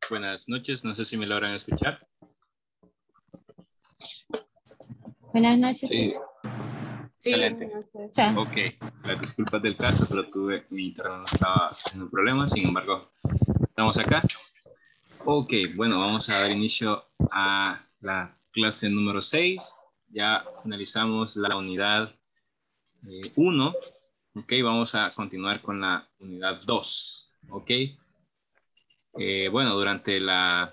Buenas noches, no sé si me logran escuchar. Buenas noches. Sí. Excelente. Sí. Ok, las disculpas del caso, pero mi internet no estaba teniendo problemas, sin embargo, estamos acá. Ok, bueno, vamos a dar inicio a la clase número 6. Ya finalizamos la unidad 1. Ok, vamos a continuar con la unidad 2. Ok. Bueno, durante la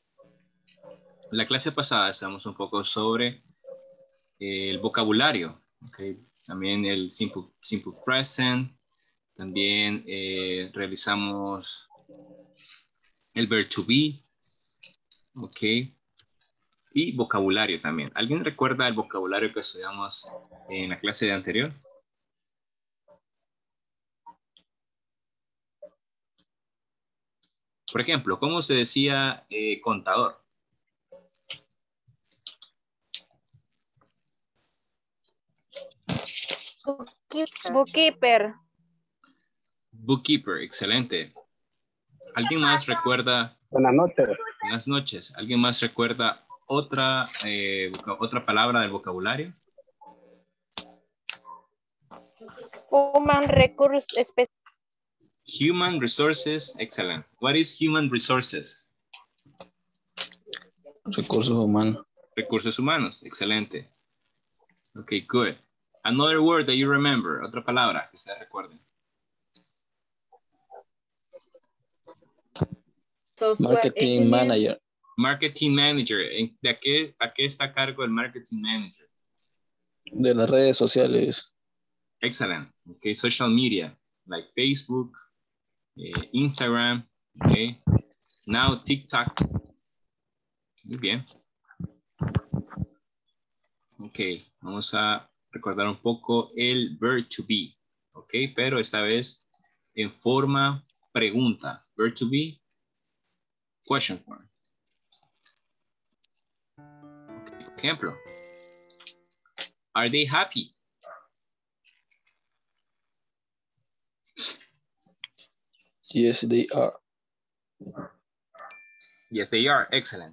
clase pasada estamos un poco sobre el vocabulario. Okay. También el simple present. También realizamos el verb to be. Ok. Y vocabulario también. ¿Alguien recuerda el vocabulario que estudiamos en la clase de anterior? Por ejemplo, ¿cómo se decía contador? Bookkeeper. Bookkeeper, excelente. ¿Alguien más recuerda? Buenas noches. Buenas noches. ¿Alguien más recuerda otra palabra del vocabulario? Human Resource Specialist. Human resources, excellent. What is human resources? Recursos humanos. Recursos humanos, excelente. Okay, good. Another word that you remember, otra palabra que ustedes recuerden. Marketing manager. Marketing manager. ¿A qué está a cargo el marketing manager? De las redes sociales. Excellent. Okay, social media, like Facebook, Instagram, okay. Now TikTok. Muy bien. Ok, vamos a recordar un poco el verb to be. Ok, pero esta vez en forma pregunta. Verb to be, question form. Okay, por ejemplo, are they happy? Yes, they are. Yes, they are. Excellent.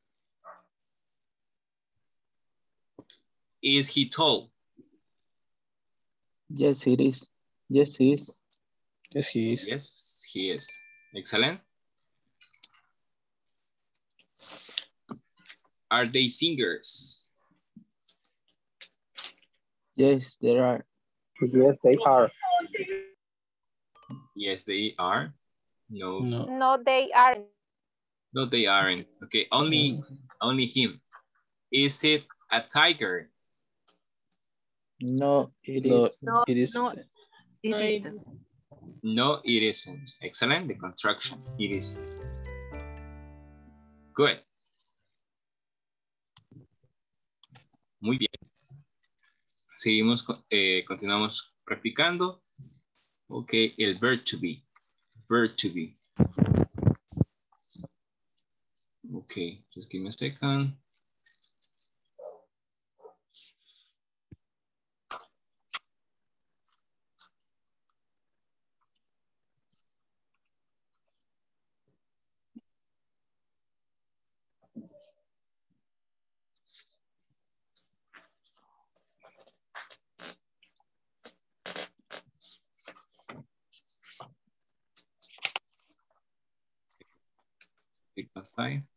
Is he tall? Yes, it is. Yes, he is. Yes, he is. Yes, he is. Excellent. Are they singers? Yes, there are. Yes, they are. Yes, they are. No. No. No, they aren't. No, they aren't. Okay, only him. Is it a tiger? No, it No, is. it is. No, it isn't. No, it isn't. Excellent. The construction. It isn't. Good. Muy bien. Seguimos, continuamos practicando. Ok, el verb to be. Verb to be. Ok, just give me a second. Five.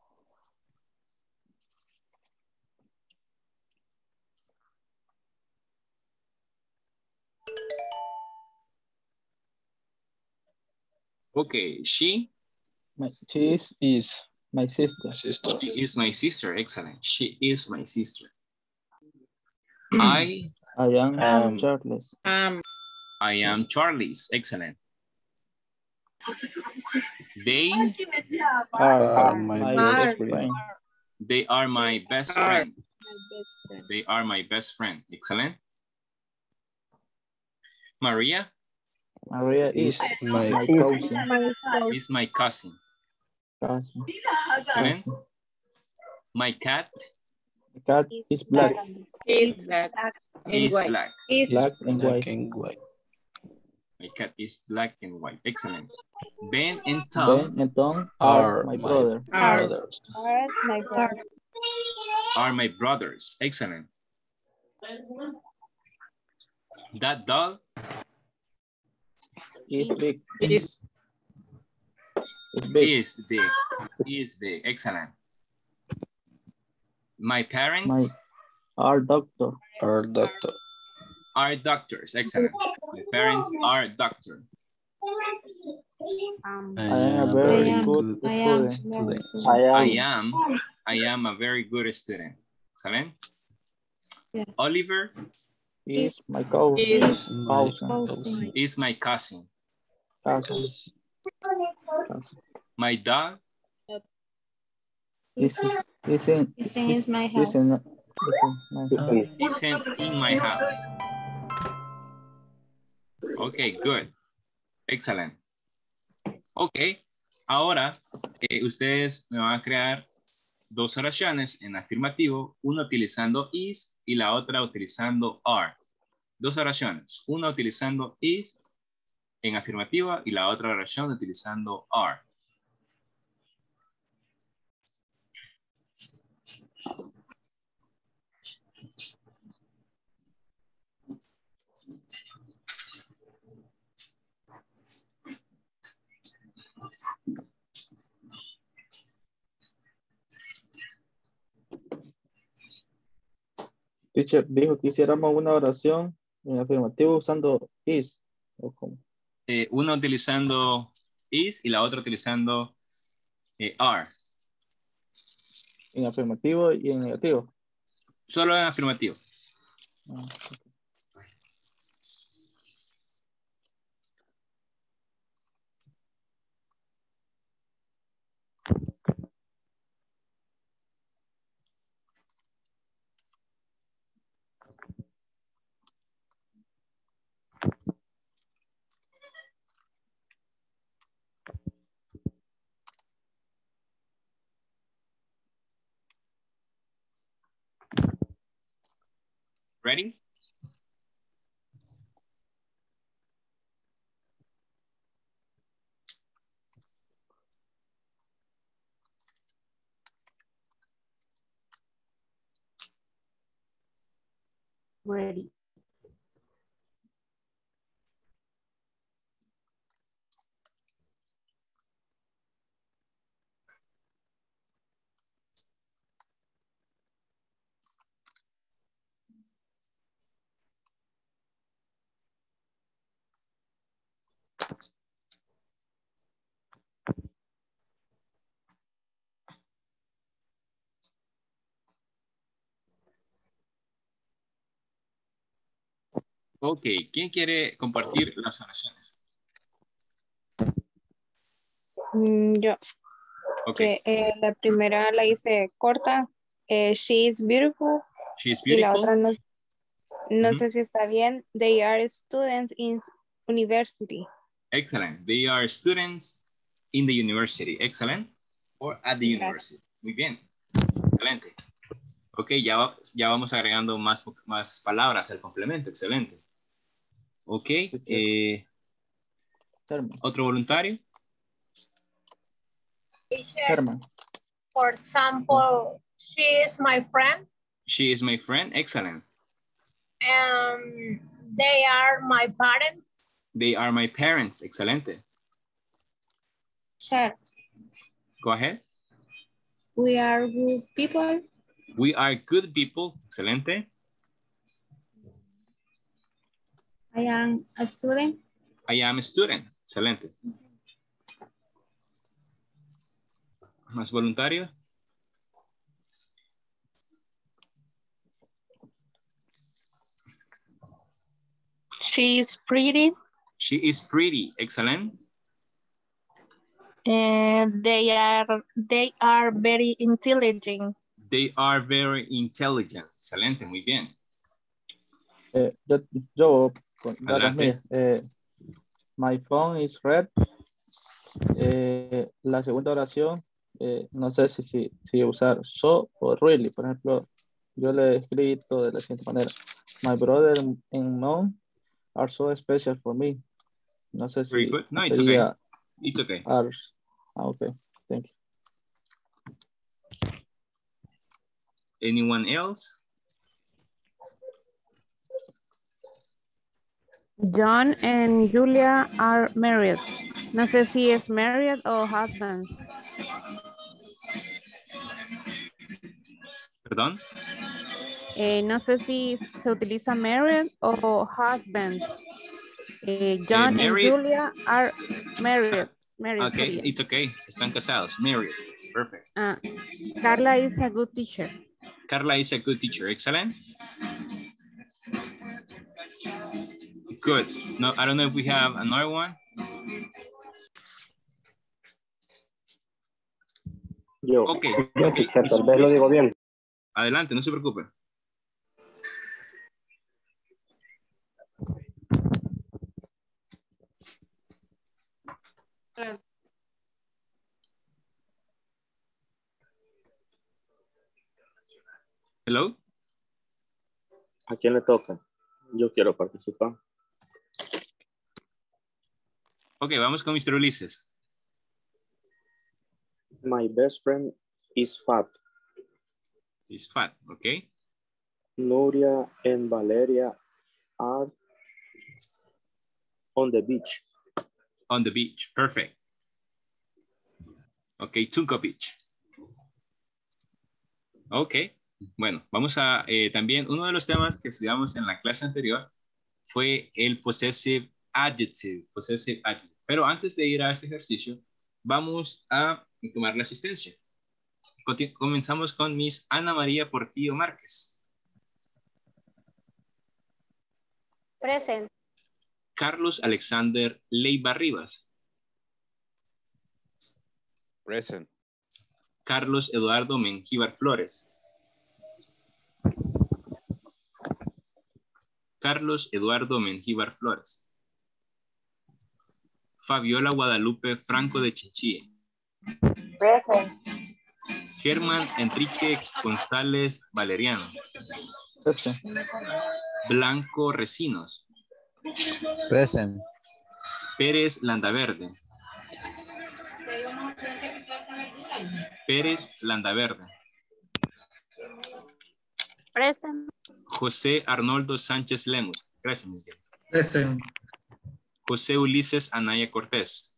Okay, she She is my sister. Sister. is my sister. Excellent. She is my sister. I I am Charles. am Charlie's. Excellent. They My best friend. they are my best friend. They are my best friend. Excellent. Maria Maria is My my cousin. is my cousin. Cousin. Excellent. My cat The cat is black. Is black and is white. black. Is Black and black white. and white. My cat is black and white. Excellent. Ben and Ben Tom and Tom are my brother. brothers. Are my brother. are my brothers. Excellent. That dog Is big. Is Is big. is big. Is big. Excellent. My parents Are doctor. Our doctor. are doctors. Excellent. My parents are doctors. I am a very am- good I am student. very good. I am a very good student. Excellent. Yeah. Oliver Is my cousin. Is Cousin. is my cousin. Cousin. My dog Listen. Listen. Listen is my house. Listen. Listen. isn't in my house. Okay, good. Excellent. Ok, ahora ustedes me van a crear dos oraciones en afirmativo, una utilizando is y la otra utilizando are. Dos oraciones, una utilizando is en afirmativa y la otra oración utilizando are. Teacher dijo que hiciéramos una oración en afirmativo usando is. ¿O cómo? Una utilizando is y la otra utilizando are. En afirmativo y en negativo. Solo en afirmativo. Ah, Ready? Ready. Ok, ¿quién quiere compartir las oraciones? Yo. Ok, Que la primera la hice corta. She is beautiful. she is Y la beautiful. otra no Ujú. sé si está bien. They are students in university. Excellent. They are students in the university. Excellent. Or at the Gracias. university. Muy bien. Excelente. Ok, ya vamos agregando más palabras al complemento. Excelente. Ok. Herman. ¿Otro voluntario? Herman. For example, she is my friend. She is my friend. Excellent. They are my parents. They are my parents. Excelente. Sure. Go ahead. We are good people. We are good people. Excelente. I am a student. I am a student. Excelente. ¿Más voluntarios? She is pretty. She is pretty. Excellent. And they are very intelligent. They are very intelligent. Excelente. Muy bien. Yo con dar las Adelante. mías. My phone is red. La segunda oración, no sé si usar so o really. Por ejemplo, yo le he escrito de la siguiente manera. My brother and mom are so special for me. No sé Very si good. No, it's okay. sería It's okay. ours. Okay, thank you. Anyone else? John and Julia are married. No sé si es married o husband. Perdón. No sé si se utiliza married o husband. John and Married. Julia are married. Married Okay, sería. it's okay. Están casados. Married. Perfect. Carla is a good teacher. Carla is a good teacher. Excellent. Good. No, I don't know if we have another one. Yo, Okay. yo Okay. teacher, tal vez lo digo bien. Adelante, no se preocupe. Hello. ¿A quién le toca? Yo quiero participar. Ok, vamos con Mr. Ulises. My best friend is fat. Is fat, ok. Nuria and Valeria are on the beach. On the beach, perfect. Ok, Tunco Beach. Ok, bueno, vamos a también, uno de los temas que estudiamos en la clase anterior fue el possessive adjective, Pero antes de ir a este ejercicio, vamos a tomar la asistencia. Comenzamos con Miss Ana María Portillo Márquez. Present. Carlos Alexander Leiva Rivas. Present. Carlos Eduardo Mengíbar Flores. Carlos Eduardo Mengíbar Flores. Fabiola Guadalupe Franco de Chinchilla. Present. Germán Enrique González Valeriano. Present. Blanco Recinos. Present. Pérez Landaverde. Pérez Landaverde. Present. José Arnoldo Sánchez Lemus. Gracias, Miguel. Present. José Ulises Anaya Cortés.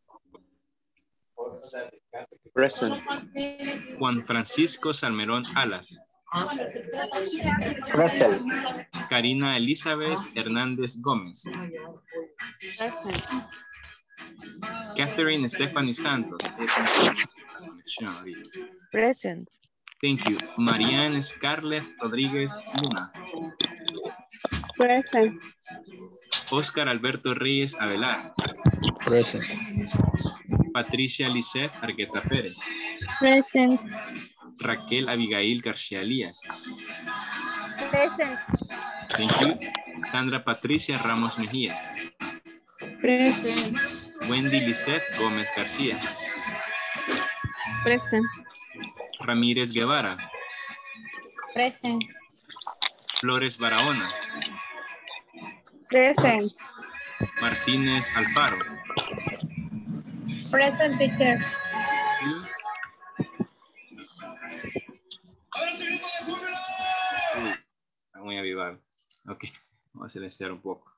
Present. Juan Francisco Salmerón Alas. Present. Karina Elizabeth Hernández Gómez. Present. Catherine Stephanie Santos. Present. Thank you. Marianne Scarlett Rodríguez Luna. Present. Oscar Alberto Reyes Avelar. Present. Patricia Lisset Argueta Pérez. Present. Raquel Abigail García Elías. Present. Thank you. Sandra Patricia Ramos Mejía. Present. Wendy Lisset Gómez García. Present. Ramírez Guevara. Present. Flores Barahona. Present. Martínez Alfaro. Present, teacher. Está muy avivado. Ok, vamos a silenciar un poco.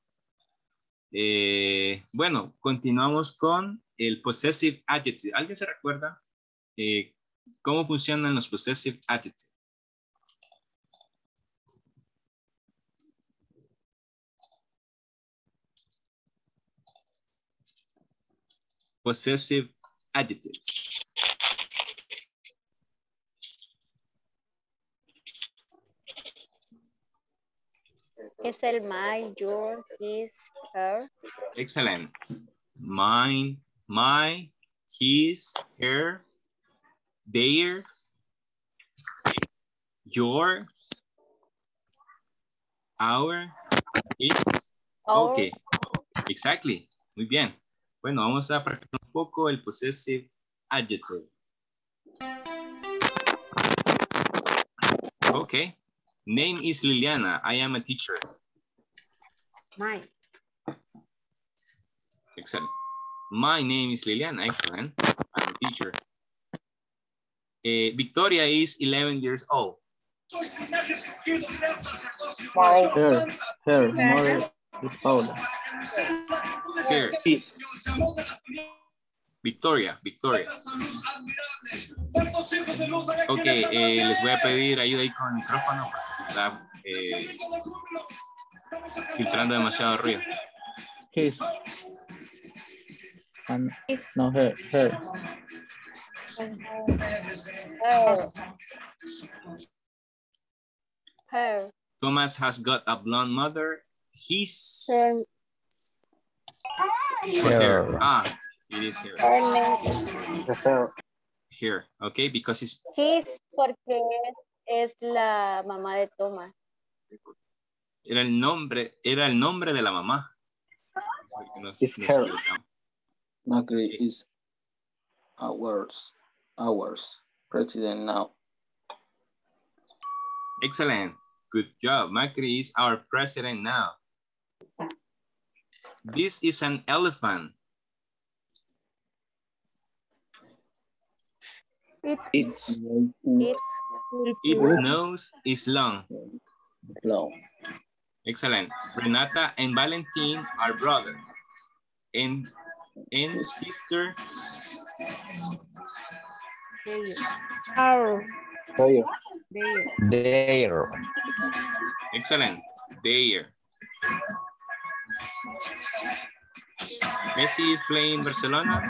Bueno, continuamos con el possessive adjective. ¿Alguien se recuerda cómo funcionan los possessive adjectives? Possessive adjectives. Es el my, your, his, her. Excellent. Mine, my, his, her, their, your, our, its. Our. Ok, exactly. Muy bien. Bueno, vamos a practicar un poco el possessive adjective. Ok. Name is Liliana. I am a teacher. Mine. Excellent. My name is Liliana. Excellent. I'm a teacher. Victoria is 11 years old. Her mother is Paula. Here. Victoria. Ok, les voy a pedir ayuda ahí con el micrófono porque se está filtrando demasiado ruido. His. And, His. no, her. Her. Thomas has got a blonde mother. His. Her. Her. Ah, it is here. Here, okay, because it's... His porque es la mamá de Thomas. Era el nombre de la mamá. It's her. Macri is ours president now. Excellent. Good job. Macri is our president now. This is an elephant. Its nose is long. Excellent. Renata and Valentin are brothers. And sister. There. Excellent. There. Messi is playing Barcelona.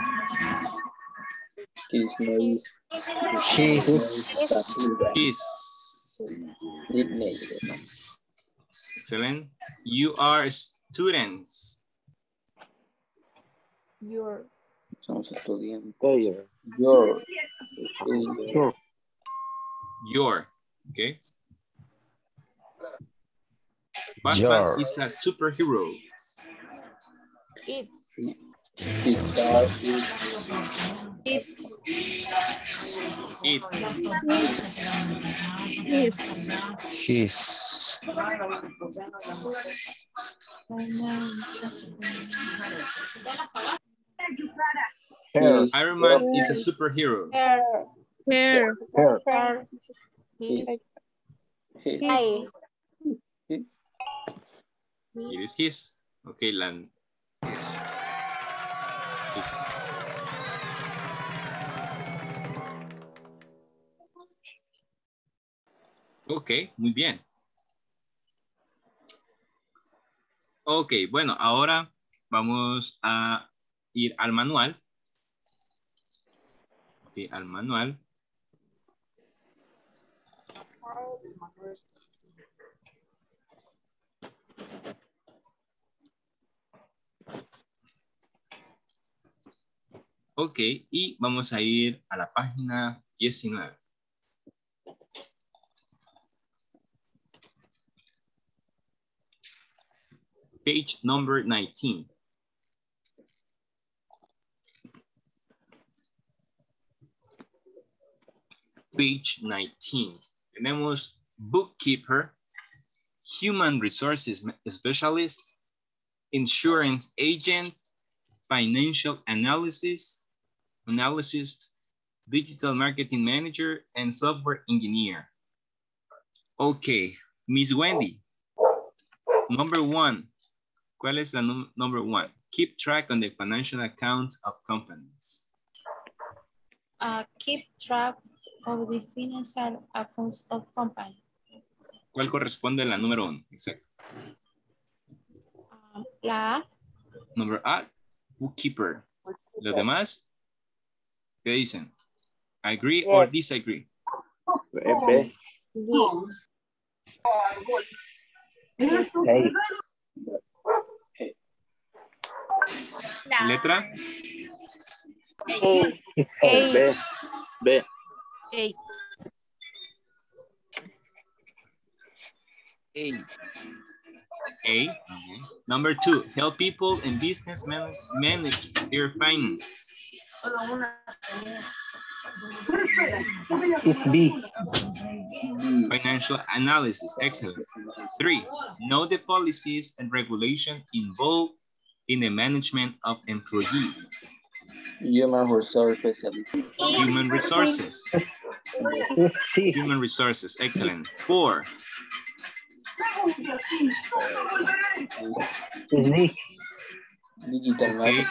His. Excellent. You are students. Your. Somos estudiantes. Your. Okay. Batman is a superhero. It's. His. Iron Man is a superhero. Her. It is his. Okay, Lan. His. Ok, muy bien. Ok, bueno, ahora vamos a ir al manual. Ok, al manual. Ok, y vamos a ir a la página 19. Page number 19. Page 19. Tenemos bookkeeper, human resources specialist, insurance agent, financial analyst, digital marketing manager, and software engineer. Okay, Miss Wendy, number 1. ¿Cuál es la number 1? Keep track on the financial accounts of companies. Keep track of the financial accounts of company. ¿Cuál corresponde a la número 1? Exacto. La A. Number A, bookkeeper. Los demás, ¿qué dicen? Agree or disagree? B. Letra. B. A. Number 2, help people in business manage their finances. It's B. Financial analysis, excellent. 3, know the policies and regulations involved in the management of employees. Human resource specialist. Human resources. Sí. Human resources, excellent. 4. Is D. Digital Okay.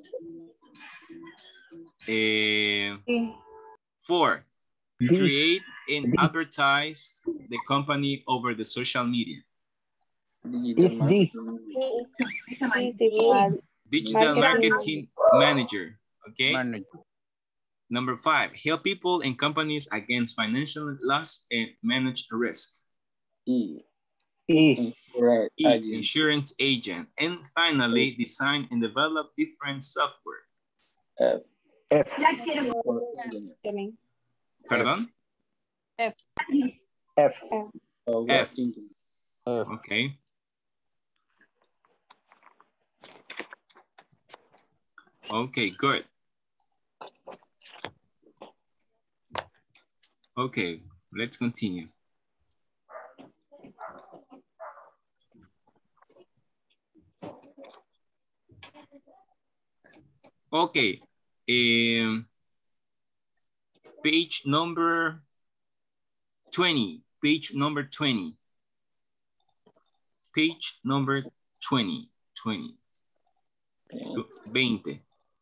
marketing. 4. D. Create and advertise the company over the social media. Digital Is D. marketing. Digital marketing manager. Okay. Manager. Number 5, help people and companies against financial loss and manage risk. E. E. Right. E, insurance agent. And finally, design and develop different software. F. F. Pardon? F. F. F. Okay. Okay, good. Okay, let's continue. Okay, page number 20, page number 20. Page number 20, 20. 20.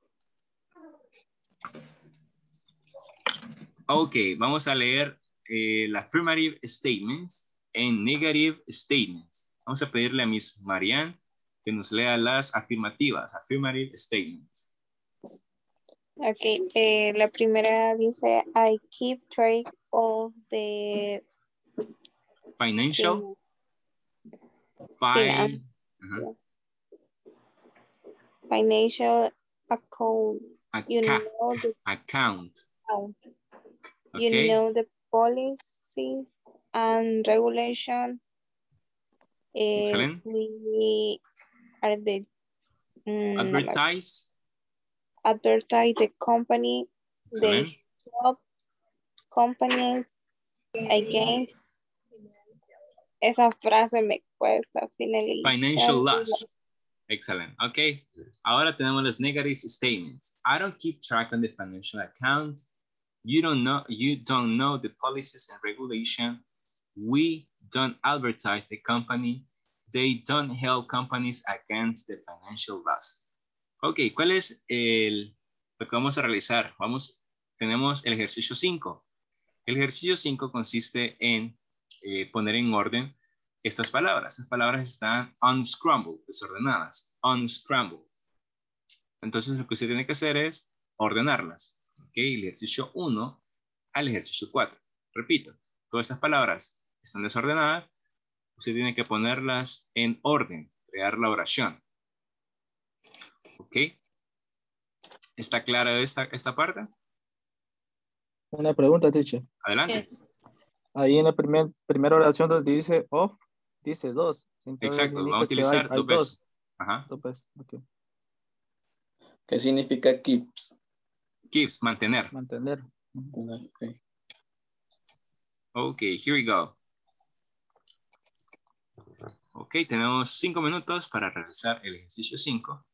Ok, vamos a leer las affirmative statements and negative statements. Vamos a pedirle a Miss Marianne que nos lea las afirmativas, affirmative statements. Ok, la primera dice, I keep track of the Financial. Financial account. You know the account. You Okay. know the policy and regulation. Excellent. We are the advertise the company. Excellent. They help companies against. Esa frase me cuesta finalizar. Financial loss. Excellent. Okay. Ahora tenemos los negative statements. I don't keep track on the financial account. You don't know the policies and regulation. We don't advertise the company. They don't help companies against the financial loss. Ok, ¿cuál es lo que vamos a realizar? Tenemos el ejercicio 5. El ejercicio 5 consiste en poner en orden estas palabras. Estas palabras están unscrambled, desordenadas. Unscrambled. Entonces lo que usted tiene que hacer es ordenarlas. Ok, el ejercicio 1 al ejercicio 4. Repito, todas estas palabras están desordenadas. Usted tiene que ponerlas en orden, crear la oración. Ok. ¿Está clara esta parte? Una pregunta, teacher. Adelante. Yes. Ahí en la primera oración donde dice off, dice 2. Exacto, vamos a utilizar dos veces. Ajá. Dos veces, ok. ¿Qué significa keeps? Keeps, mantener. Mantener. Okay. Ok, here we go. Ok, tenemos 5 minutos para realizar el ejercicio 5.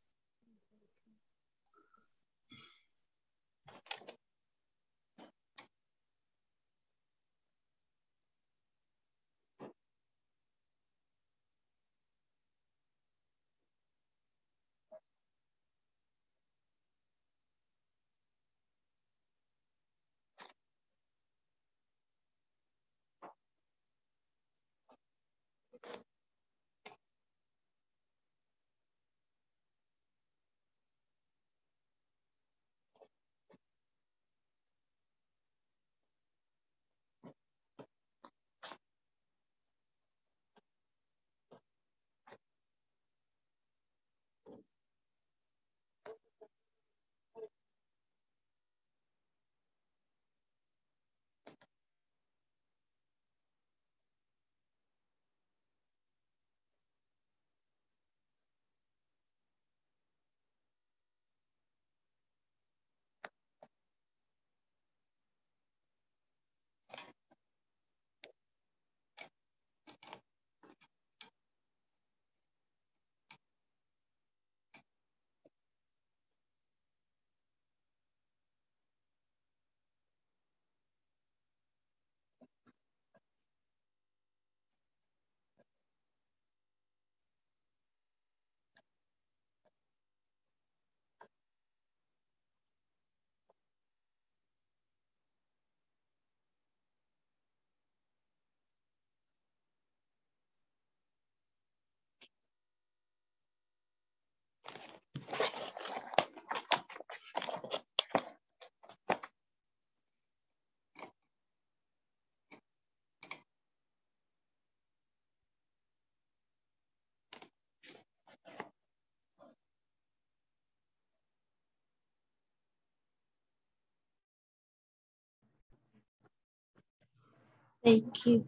They keep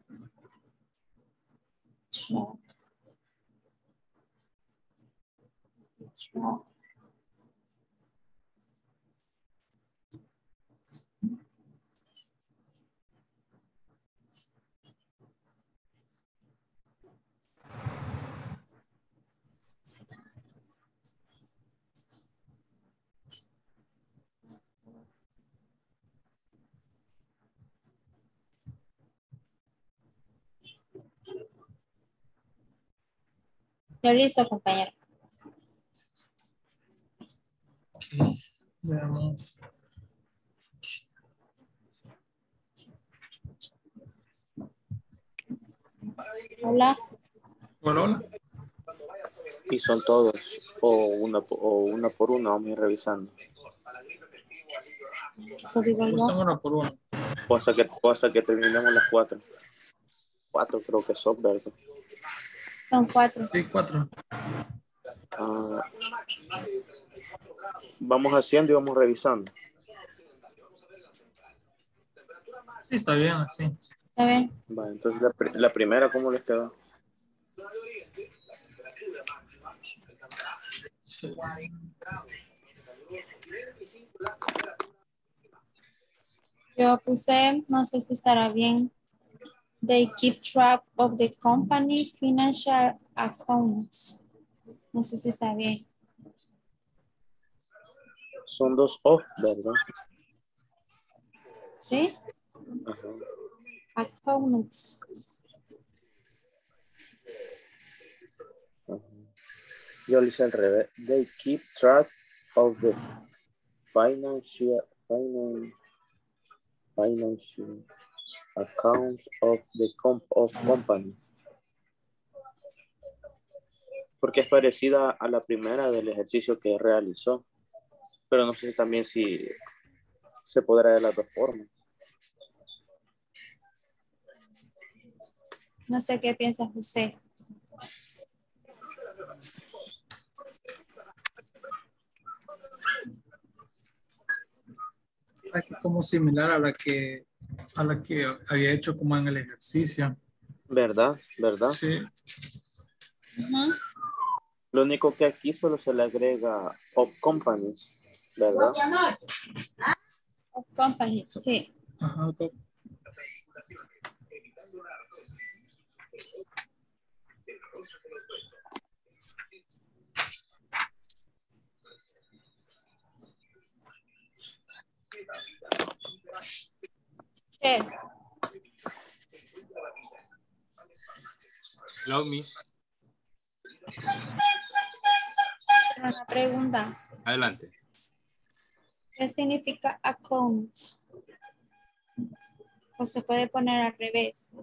track. Ya listo, compañero. Veamos. Hola. Hola, hola. Y son todos, o una por una, vamos a ir revisando. Eso digo yo. Usan una por una. O hasta que terminemos las 4. 4 creo que son, ¿verdad? Son 4. Sí, 4. Vamos haciendo y vamos revisando. Sí, está bien así. ¿Está bien? Vale, entonces la primera, ¿cómo les quedó? Sí. Yo puse, no sé si estará bien. They keep track of the company financial accounts. No sé si está bien. Son 2 off, ¿verdad? ¿Sí? Ajá. Accounts. Ajá. Yo lo hice al revés. They keep track of the financial accounts of the company. Porque es parecida a la primera del ejercicio que realizó. Pero no sé también si se podrá de las dos formas. No sé qué piensa José. Aquí como similar a la que había hecho como en el ejercicio. ¿Verdad? ¿Verdad? Sí. Lo único que aquí solo se le agrega of companies, ¿verdad? Of company, sí. Ajá. Hello, Miss. Una pregunta. Adelante. ¿Qué significa account? O se puede poner al revés.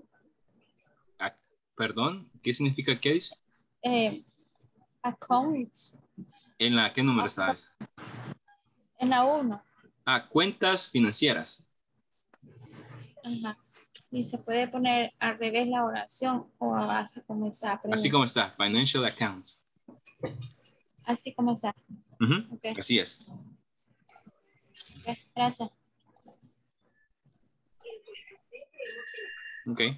Perdón, ¿qué significa qué dice? Account. ¿En la qué número está eso? En la 1. Cuentas financieras. Ajá. Y se puede poner al revés la oración o así como está. Así como está, financial accounts. Así como está. Okay. Así es. Okay, gracias. Ok.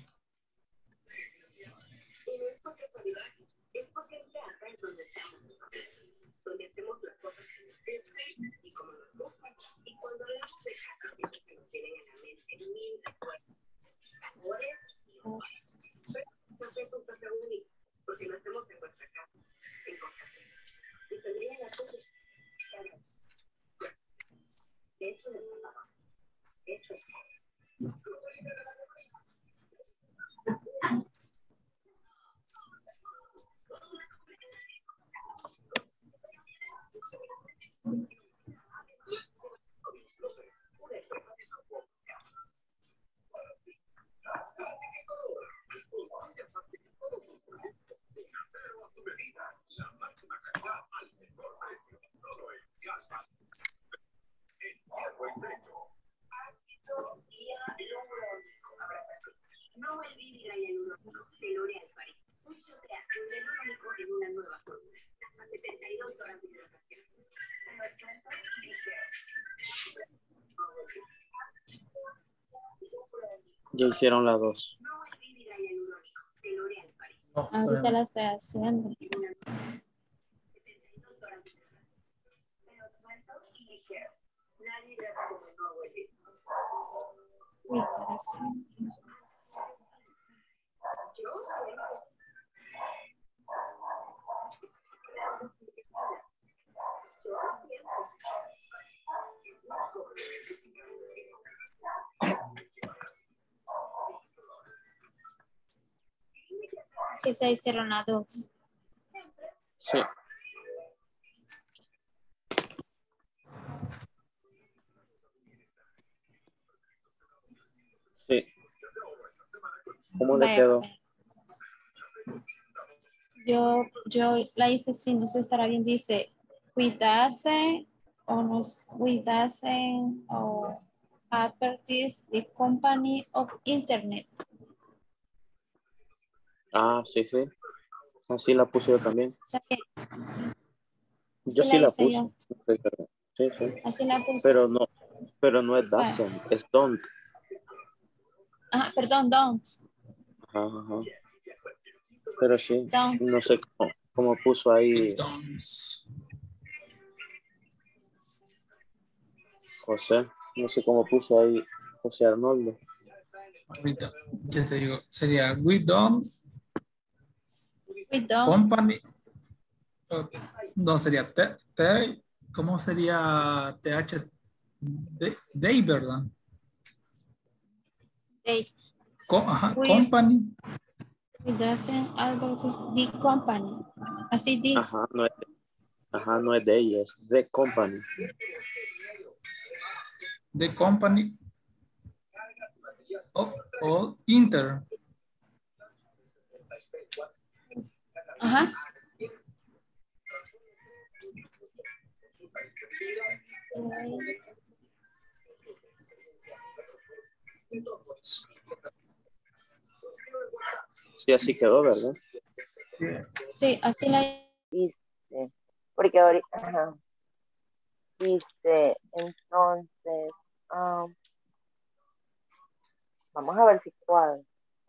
Ya hicieron las dos. Ahorita la estoy haciendo. Uy, parece. Sí, se hicieron las dos. Sí. Sí. ¿Cómo le Vaya, quedó? yo la hice sin, no sé si estará bien, dice, cuidarse o nos cuidasen o advertise the company of internet. Ah, sí, sí. Así la puse yo también. O sea que Yo así sí la la hice puse. yo. Sí, sí. Así la puse. Pero no es Vale. doesn't, es don't. Ah, perdón, don't. Ajá, ajá. Pero sí, Don't. no sé cómo puso ahí José. No sé cómo puso ahí José Arnoldo. Ahorita, ya te digo, sería we don't don't. company. No sería ¿cómo sería TH? They, ¿verdad? They. Ajá, We- company. We doesn't advertise the company. Así di. Ajá, no es de ella, es de company. The company of Inter. Ajá. Sí, así quedó, ¿verdad? Sí, así la Dice, porque ahorita, ajá. Dice, entonces, vamos a ver si cuadra.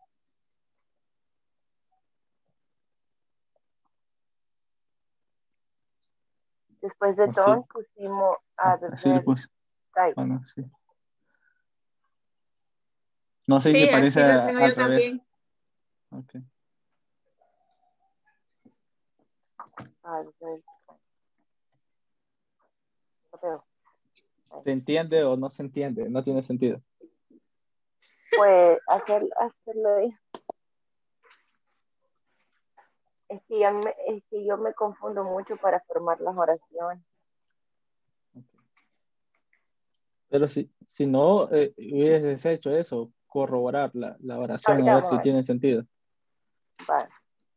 Después de Así. don't pusimos Así lo puse. type. Bueno, sí. No sé Sí, si parece así lo tengo al yo revés. también. Okay. ¿Se entiende o no se entiende? No tiene sentido. Pues hacerlo ahí. Es que yo me confundo mucho para formar las oraciones. Pero si no hubieses hecho eso, corroborar la oración, Ahorita a ver vamos si a ver. tiene sentido. Vale.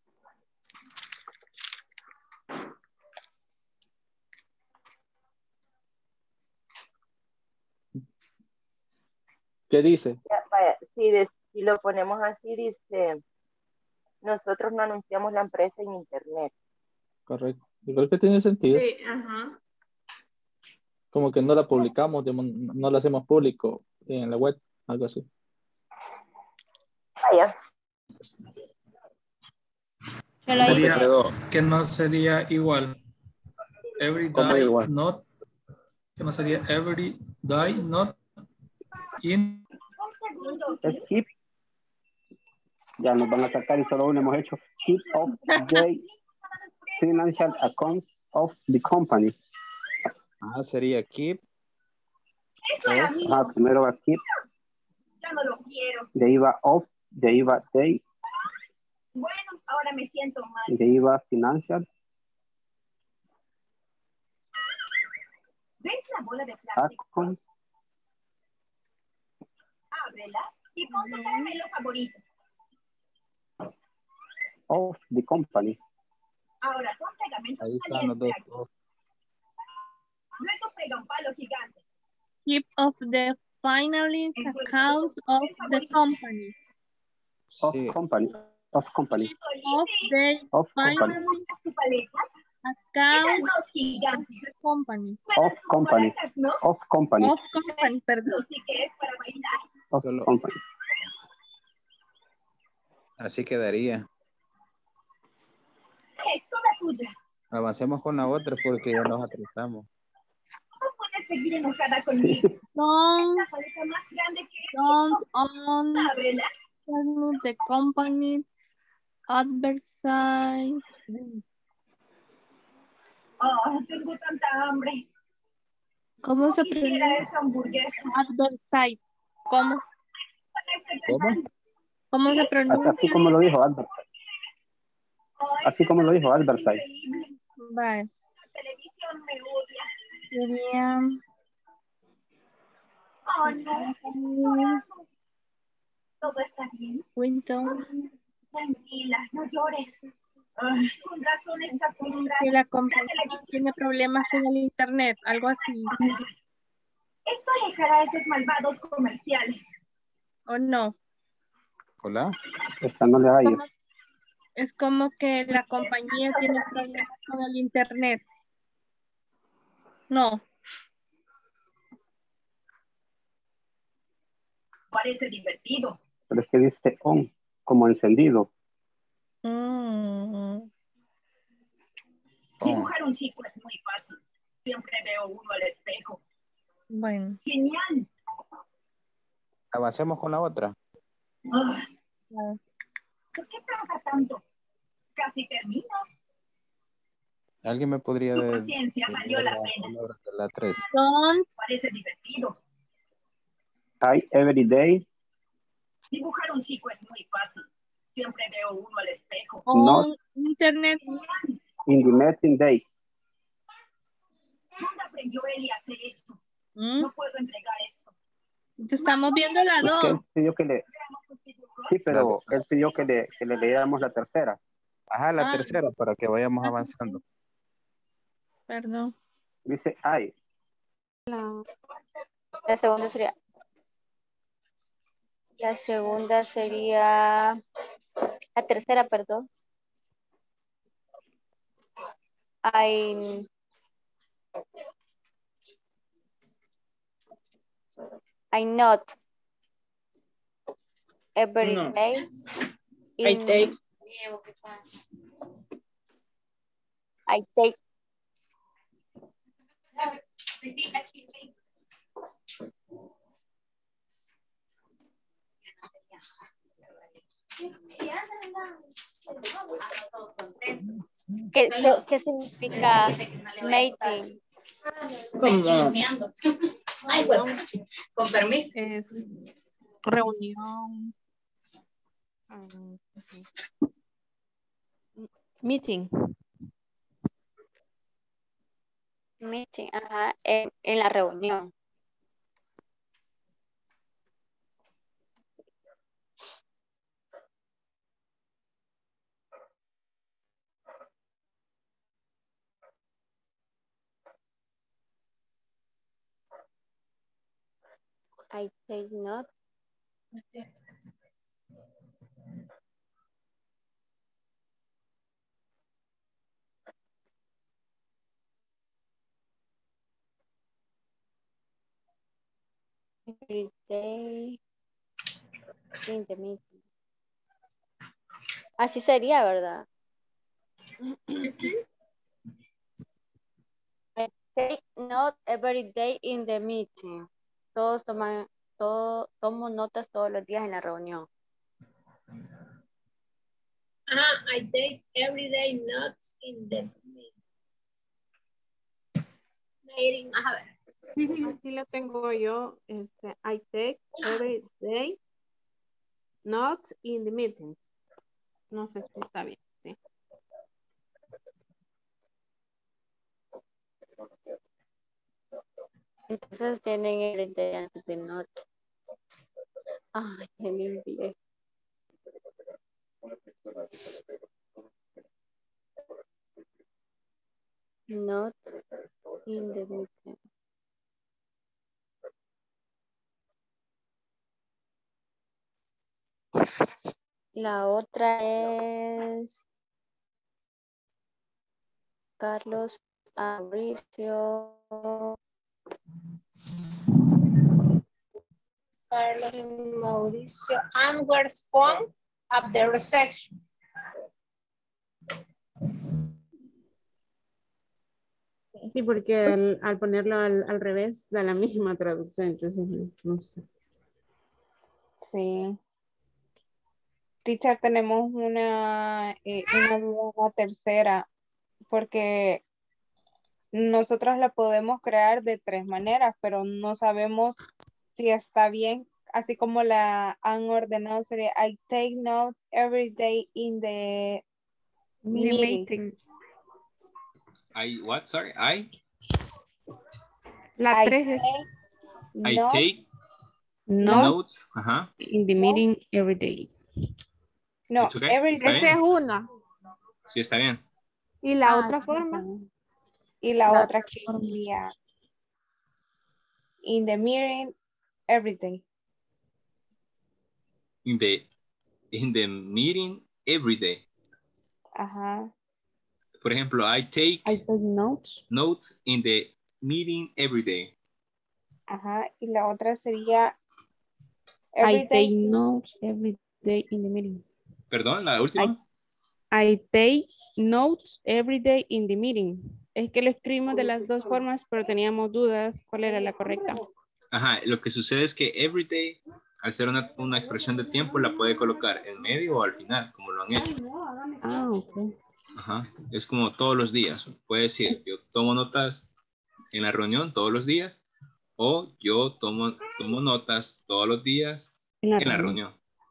¿Qué dice? Ya, vaya, si lo ponemos así, dice, nosotros no anunciamos la empresa en internet. Correcto. Yo creo que tiene sentido. Sí, ajá. Como que no la publicamos, no la hacemos público en la web, algo así. Vaya. Sería que no sería igual. Every ¿Cómo day igual? not. Que no sería every day not in. Keep. Ya nos van a sacar y solo uno hemos hecho. Keep of the financial accounts of the company. Ah, sería keep. Primero va keep. Ya no lo quiero. De ahí va off. De ahí va day. Bueno, ahora me siento mal. De ahí va financial. ¿Ves la bola de plástico? Account. Ábrela y pon tu caramelo favorito. Of the company. Ahora pon pegamento Ahí están los dos. Luego pega un palo gigante. Keep of the finance account of the company. Of company. Of company. Of the Of company. finance account of the company. Of company. Of company. Of company, perdón. Sí que es para bailar. Of company. Así quedaría. Es toda tuya. Avancemos con la otra porque ya nos atrasamos. No puedes seguir enojada conmigo. Don't, Esta paleta más grande que don't own ábrela. the company advertise. Oh, tengo tanta hambre. ¿Cómo se Quisiera pronuncia? esa hamburguesa. Advertise. ¿Cómo? ¿Cómo? ¿Cómo se pronuncia? Así como lo dijo Albert. Así como lo dijo Albert. Vale. La televisión me odia. Sería... Oh, no. Estoy llorando. ¿Todo está bien? Winton. Tranquila, no llores. Ay, con razón estás frustrada. Que la compañía tiene problemas con el internet, algo así. Esto alejará a esos malvados comerciales. ¿O no? Hola. Esta no le hallo. Es como que la compañía tiene problemas con el internet. No. Parece divertido. Pero es que dice on, como encendido. Dibujar un chico es muy fácil. Siempre veo uno al espejo. Bueno. Genial. Avancemos con la otra. ¿Por qué trabaja tanto? Casi termino. ¿Alguien me podría Tu decir paciencia valió la pena. la 3? Parece divertido. I every day. Dibujar un chico es muy fácil. Siempre veo uno al espejo. Not internet. in the meeting day. ¿Dónde aprendió Eli a hacer esto? No puedo entregar esto. Estamos viendo la Es que él 2. pidió que le... Sí, pero él pidió que le leamos la tercera. Ajá, la tercera para que vayamos avanzando. Perdón. Dice I. La segunda sería... La segunda sería... La tercera, perdón. I not every No. day. I take. I take. ¿Qué significa mating? Ay, bueno, con permiso. Es reunión. Meeting. Meeting, ajá, en la reunión. I take note. Every day in the meeting. Así sería, ¿verdad? I take note every day in the meeting. Tomo notas todos los días en la reunión. I take everyday notes in the meeting. A ver. Así lo tengo yo. I take every day notes in the meetings. No sé si está bien. ¿Sí? Entonces tienen every day antes de notes. Ay, en inglés. Not in the meeting. La otra es Carlos Mauricio. Carlos Mauricio. Anwar's phone. at the reception. Sí, porque al ponerlo al revés da la misma traducción, entonces no sé. Sí. Teacher, tenemos una duda, una tercera, porque nosotros la podemos crear de 3 maneras, pero no sabemos si está bien, así como la han ordenado sería I take note every day in the meeting. What, sorry? I La 3 es take notes ajá. in the meeting every day. No, It's okay. every ¿Está day. Esa es bien? una. Sí, está bien. ¿Y la otra forma? Y la La otra que sería in the meeting every day. In the meeting every day. Ajá. Por ejemplo, I take notes in the meeting every day. Ajá. Y la otra sería I take notes every day in the meeting. Perdón, la última. I take notes every day in the meeting. Es que lo escribimos de las dos formas, pero teníamos dudas cuál era la correcta. Ajá, lo que sucede es que every day, al ser una expresión de tiempo, la puede colocar en medio o al final, como lo han hecho. Ah, ok. Ajá, es como todos los días. Puede decir, yo tomo notas en la reunión todos los días, o yo tomo notas todos los días en la reunión.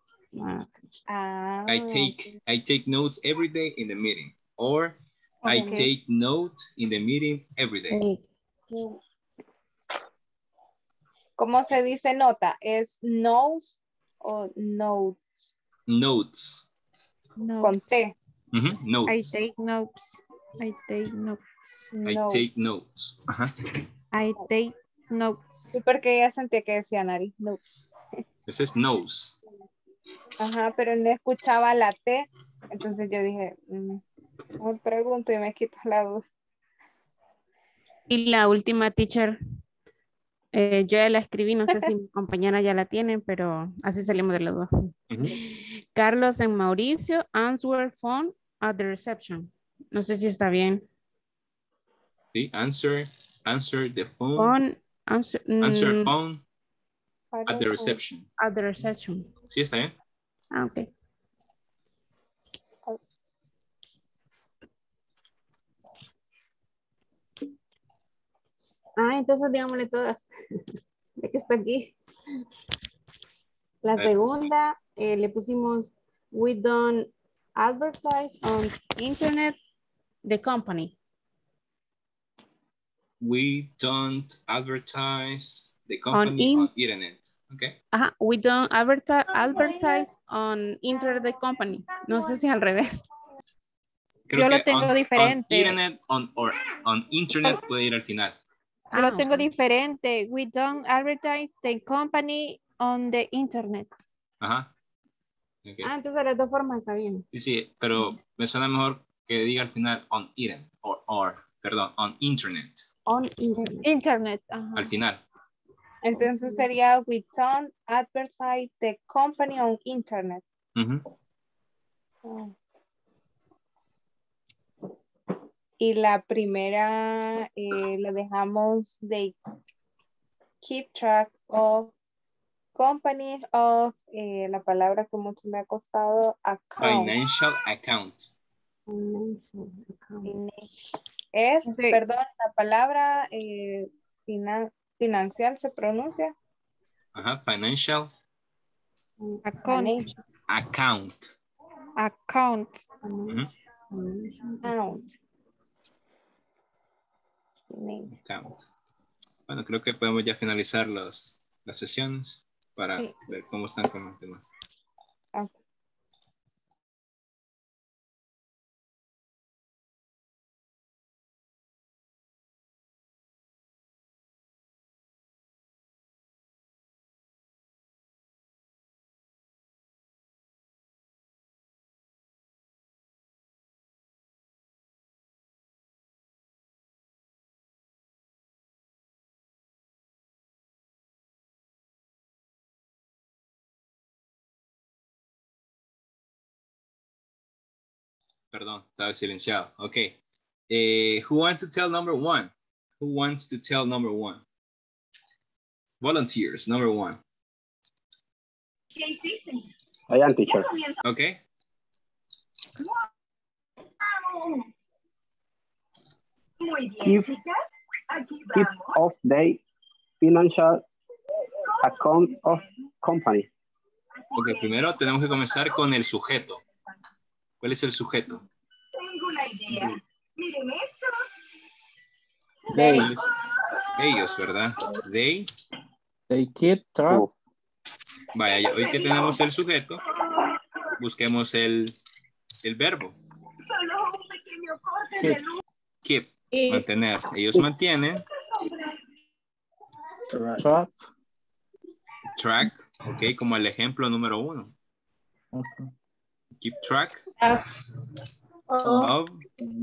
I take notes every day in the meeting, or I take notes in the meeting every day. ¿Cómo se dice nota? ¿Es notes o notes? Notes. Con T. Notes. I take notes. I take notes. I take notes. Ajá. I take notes. Sí, porque ya sentía que decía Nari. Notes. Ese es nose. Ajá, pero no escuchaba la T. Entonces yo dije, me pregunto y me quito la duda. Y la última, teacher, yo ya la escribí, no sé si mi compañera ya la tiene, pero así salimos de la duda. Carlos and Mauricio answer phone at the reception. No sé si está bien. Sí, answer the phone. Answer phone at the reception. At the reception. Sí, está bien. Ah, ok. Ah, entonces digámosle todas. De que está aquí. La segunda, le pusimos, we don't advertise on internet the company. We don't advertise the company on internet. Okay. Ajá, we don't advertise on internet the company. No sé si al revés. Creo Yo que lo tengo diferente. On internet puede ir al final. Yo lo tengo diferente. We don't advertise the company on the internet. Ajá. Okay. Ah, entonces de las dos formas está bien. Sí, pero me suena mejor que diga al final on internet perdón, on internet. On internet. Ajá. Al final. Entonces sería we don't advertise the company on internet. Y la primera la dejamos de keep track of companies of la palabra que mucho me ha costado, account. Financial account. Es, perdón, la palabra financial se pronuncia. Ajá, financial. Account. Account. Account. Account. Bueno, creo que podemos ya finalizar las sesiones para ver cómo están con los demás. Perdón, estaba silenciado. Ok. Who wants to tell number one? Who wants to tell number one? Volunteers, number one. I am teacher. Okay. Muy bien, Keep, chicas. Aquí keep vamos. of the financial account of company. Ok, primero tenemos que comenzar con el sujeto. ¿Cuál es el sujeto? Tengo una idea. Miren esto. They. Ellos, ¿verdad? They. They keep track. Vaya, hoy que tenemos el sujeto, busquemos el verbo. Solo un pequeño corte Keep. de luz. Keep, mantener. Ellos mantienen. Track. Track, ok, como el ejemplo número 1. Okay. Keep track Of of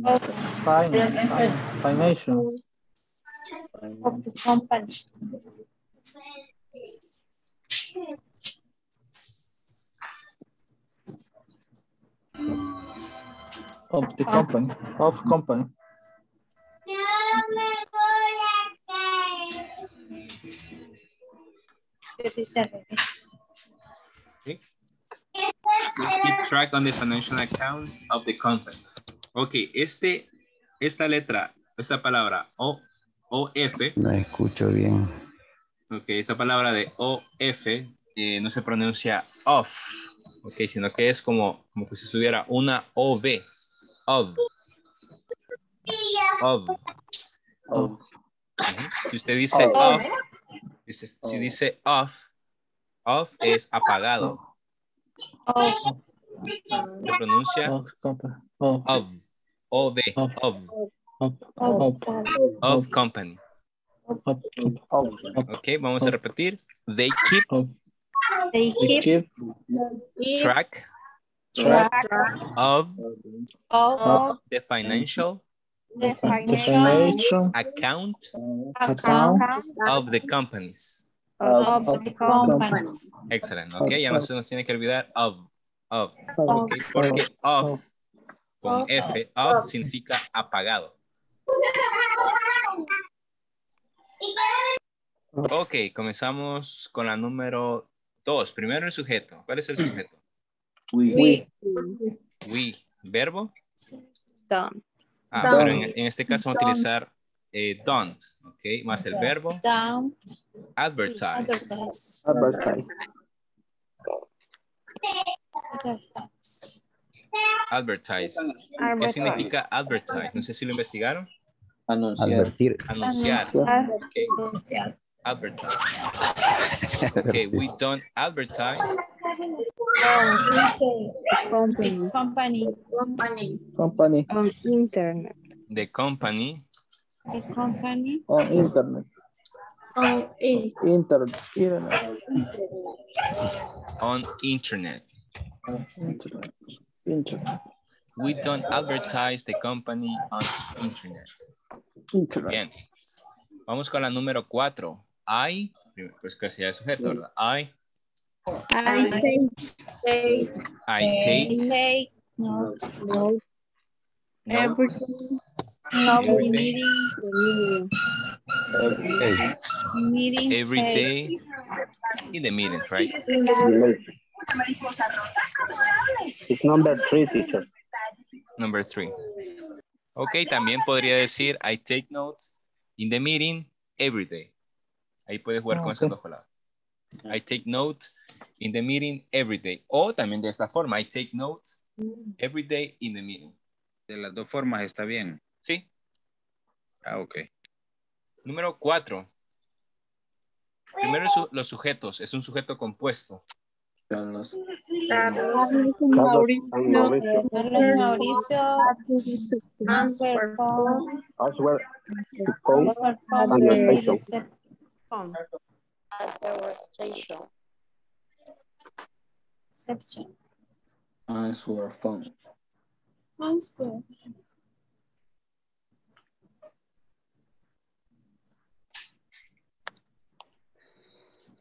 Financial. the company. Of the company. Of company. Okay. Keep track on the financial accounts of the companies. Ok, esta letra, esta palabra OF. No escucho bien. Ok, esta palabra de OF no se pronuncia off. Ok, sino que es como que si estuviera una OV. Of. Of. Of. Si usted dice off, si dice off es apagado. Se pronuncia of. OV. Of company. Ok, vamos a repetir. They keep track of the financial account of the companies. Excelente, ok, ya no se nos tiene que olvidar of. Ok, porque of con F, of significa apagado. Ok, comenzamos con la número 2. Primero el sujeto. ¿Cuál es el sujeto? We. ¿Verbo? Don't. Pero en este caso vamos a utilizar don't. Ok, más el verbo. Don't. Advertise. Advertise. ¿Qué significa advertise? No sé si lo investigaron. Advertir. Anunciar. Okay. Advertise. Okay, we don't advertise. Company. On internet. The company. On internet. On internet. We don't advertise the company on internet. Bien. Vamos con la número 4. Pues que sea el sujeto, ¿verdad? I take notes. Everything. Every day in the meetings, right? It's number 3, teacher. Number 3. Ok, también podría decir I take notes in the meeting every day. Ahí puedes jugar con esas dos palabras. I take notes in the meeting every day. O también de esta forma, I take notes every day in the meeting. De las dos formas está bien. Sí. Ok. Número 4. Primero los sujetos. Es un sujeto compuesto. Carlos Mauricio. Answer phone. Answer conversation. Exception. Answer phone. Answer.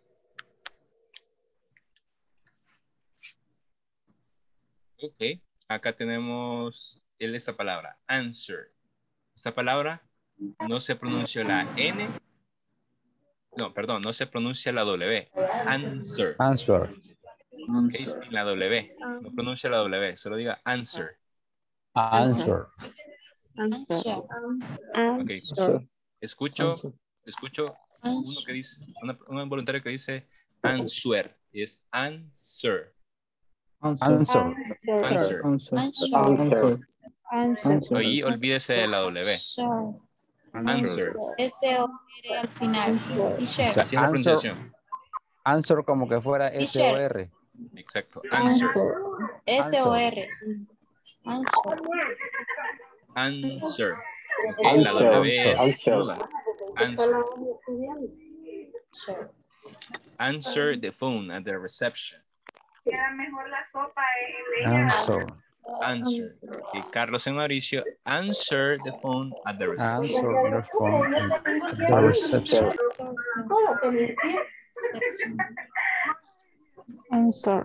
Ok. acá tenemos esta palabra, answer. Esta palabra no se pronuncia la N. No, perdón, no se pronuncia la W. Answer. Answer. Okay, sin la W. No pronuncia la W, solo diga answer. Answer. Answer. Ok, escucho uno que dice, un voluntario que dice answer, y es answer. Answer. Answer. Answer. Ahí olvídese de la W. Answer. S-O-R al final. Teacher. Así es la pronunciación. Answer como que fuera S-O-R. Exacto. Answer. S-O-R. Answer. Answer. Okay, la W es muda. Answer. Answer the phone at the reception. Queda mejor la sopa Answer. Answer. Y Carlos y Mauricio, answer the phone at the reception. Answer the phone at the reception. Answer.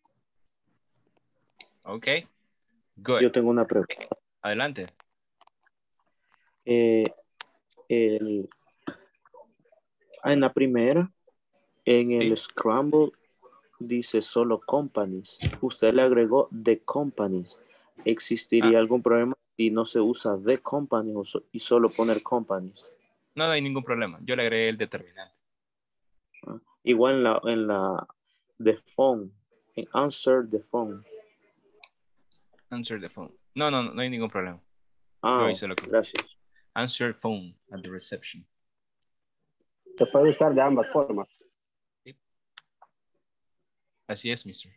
Ok. Good. Yo tengo una pregunta. Adelante. En la primera, en el Scramble, dice solo companies. Usted le agregó the companies. ¿Existiría algún problema si no se usa the companies y solo poner companies? No hay ningún problema. Yo le agregué el determinante. Igual en la the phone. En answer the phone. Answer the phone. No hay ningún problema. Ah, hice lo que... gracias. Answer phone at the reception. Se puede usar de ambas formas. Así es, mister.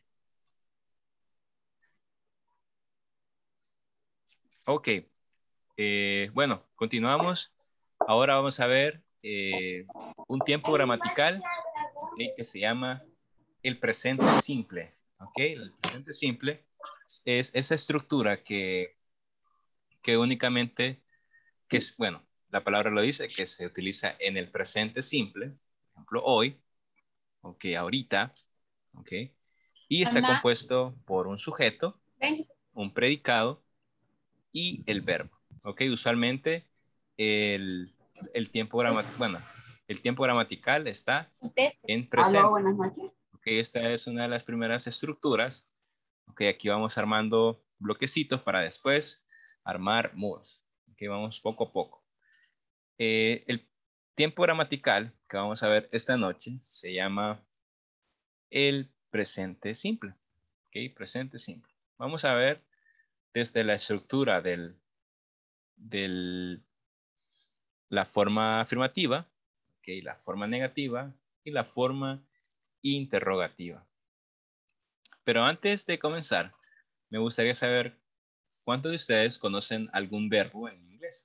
Ok. Bueno, continuamos. Ahora vamos a ver un tiempo gramatical que se llama el presente simple. Ok, el presente simple es esa estructura que únicamente, bueno, la palabra lo dice, que se utiliza en el presente simple. Por ejemplo, hoy. Ok, ahorita. Ok. Y está compuesto por un sujeto, un predicado y el verbo. Ok, usualmente el tiempo gramatical, bueno, el tiempo gramatical está en presente. Aló, buenas noches. Ok, esta es una de las primeras estructuras. Ok, aquí vamos armando bloquecitos para después armar muros. Ok, vamos poco a poco. El tiempo gramatical que vamos a ver esta noche se llama el presente simple. Ok, presente simple. Vamos a ver desde la estructura la forma afirmativa, okay, la forma negativa y la forma interrogativa. Pero antes de comenzar, me gustaría saber cuántos de ustedes conocen algún verbo en inglés.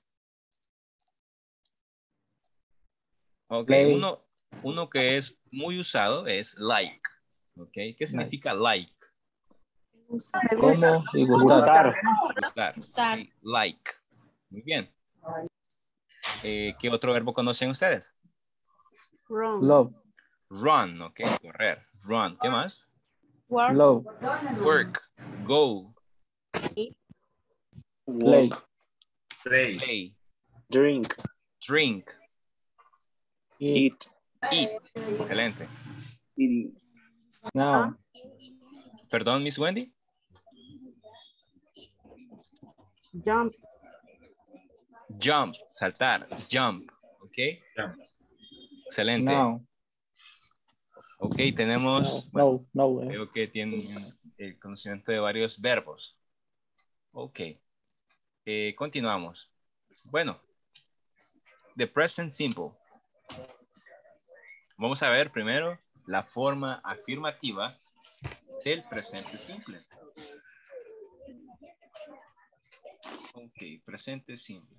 Ok, uno que es muy usado es like. Ok, ¿qué significa like? ¿Cómo? Y gustar. Gustar. Okay, like. Muy bien. ¿Qué otro verbo conocen ustedes? Run. Love. Run, ok, correr. Run, ¿qué más? Work. Love. Work. Go. Play. Play. Drink. Drink. Eat. Eat. Excelente. Eating. Now. Perdón, Miss Wendy. Jump. Jump, saltar. Jump, ok. Excelente. Now. Ok, tenemos... No. Veo que tienen el conocimiento de varios verbos. Ok. Continuamos. Bueno. The present simple. Vamos a ver primero la forma afirmativa del presente simple. Ok, presente simple.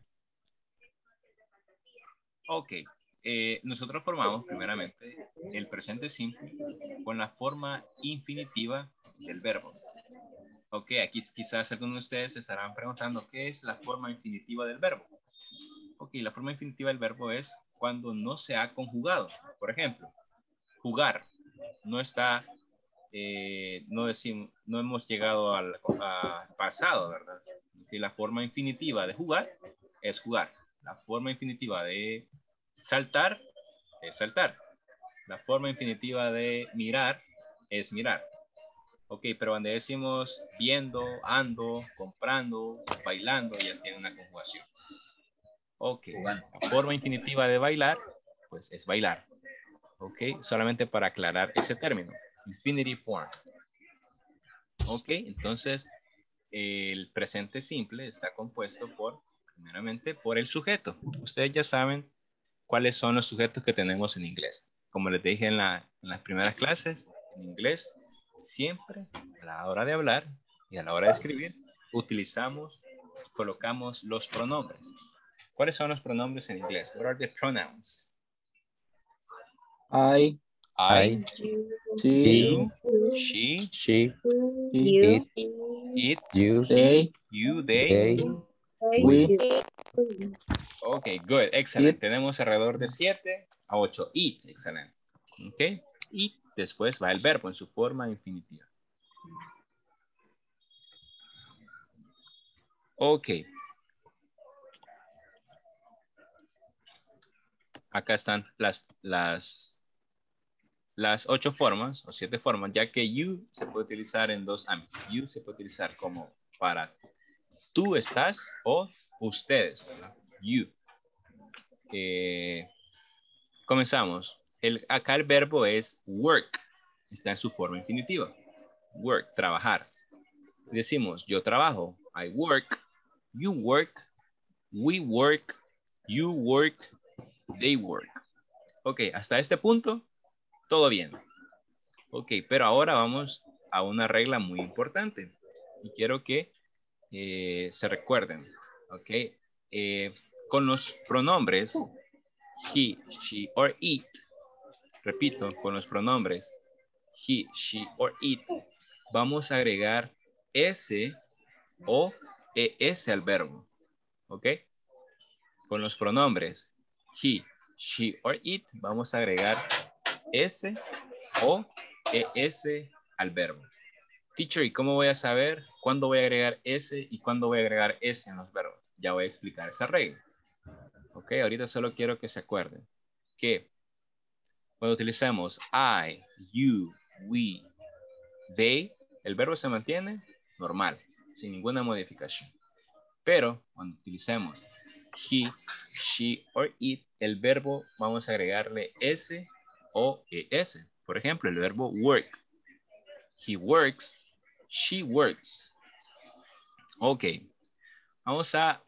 Ok. Nosotros formamos primeramente el presente simple con la forma infinitiva del verbo. Ok, aquí quizás algunos de ustedes se estarán preguntando ¿qué es la forma infinitiva del verbo? Ok, la forma infinitiva del verbo es cuando no se ha conjugado. Por ejemplo, jugar no está no hemos llegado al pasado, ¿verdad? Y la forma infinitiva de jugar es jugar. La forma infinitiva de saltar es saltar. La forma infinitiva de mirar es mirar. Ok, pero cuando decimos viendo, ando, comprando, bailando, ya tiene una conjugación. Ok, la forma infinitiva de bailar, pues es bailar. Ok, solamente para aclarar ese término. Infinitive form. Ok, entonces el presente simple está compuesto primeramente por el sujeto. Ustedes ya saben cuáles son los sujetos que tenemos en inglés. Como les dije en las primeras clases, en inglés, siempre a la hora de hablar y a la hora de escribir, colocamos los pronombres. ¿Cuáles son los pronombres en inglés? What are the pronouns? I, you, she, it, you, he, you, they. we. Ok, good, excelente. Tenemos alrededor de 7 a 8. It, excelente. Ok, y después va el verbo en su forma infinitiva. Ok. Acá están las 8 formas o 7 formas, ya que you se puede utilizar en 2 ámbitos. You se puede utilizar como para tú estás o ustedes, ¿verdad? You. Comenzamos. Acá el verbo es work. Está en su forma infinitiva. Work, trabajar. Decimos yo trabajo. I work. You work. We work. You work. They work. Ok, hasta este punto, todo bien. Ok, pero ahora vamos a una regla muy importante. Y quiero que se recuerden. Ok, con los pronombres he, she, or it. Repito, con los pronombres he, she, or it. Vamos a agregar S o ES al verbo. Ok, con los pronombres he, she, or it, vamos a agregar S o ES al verbo. Teacher, ¿y cómo voy a saber cuándo voy a agregar S y cuándo voy a agregar S en los verbos? Ya voy a explicar esa regla. Ok, ahorita solo quiero que se acuerden que cuando utilizamos I, you, we, they, el verbo se mantiene normal, sin ninguna modificación. Pero cuando utilicemos he, she, or it, el verbo vamos a agregarle S o ES. Por ejemplo, el verbo work. He works, she works. Ok. Vamos a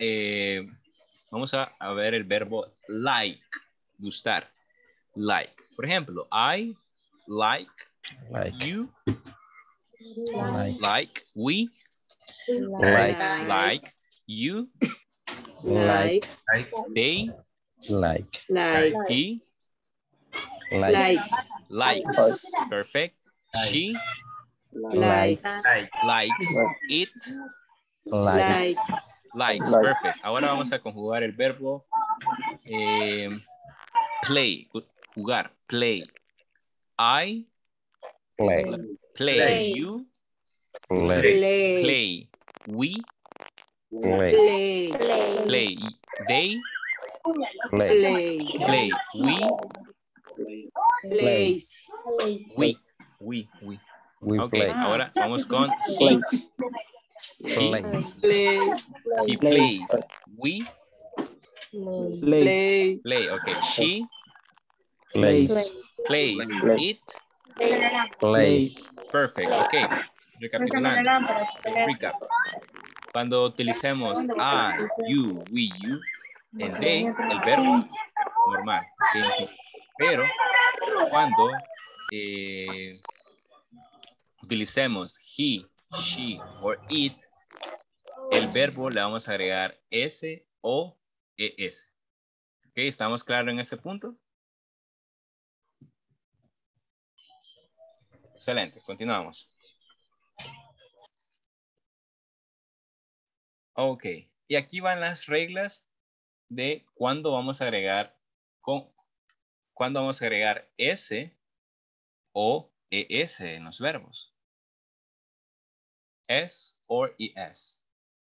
ver el verbo like, gustar. Like. Por ejemplo, I like. You like. We like. You Like. They Like. he likes. Perfect. She Likes. It Likes. Perfect. Ahora vamos a conjugar el verbo play, jugar, play. I play. You play. We Play. play. They play. We. Ok, play. ahora vamos con he. Plays. He plays. We play. Ok, she Plays. plays. It Plays. perfect. Ok, recapitulando. Recap. Cuando utilicemos I, you, we, you, en they, el verbo normal. Okay. Pero cuando utilicemos he, she, or it, el verbo le vamos a agregar S o ES. Ok, ¿estamos claros en este punto? Excelente, continuamos. Ok, y aquí van las reglas de cuándo vamos a agregar S o ES en los verbos. S or ES.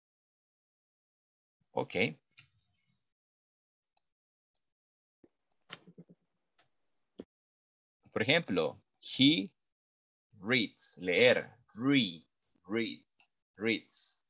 Ok. Por ejemplo, he reads, leer, reads.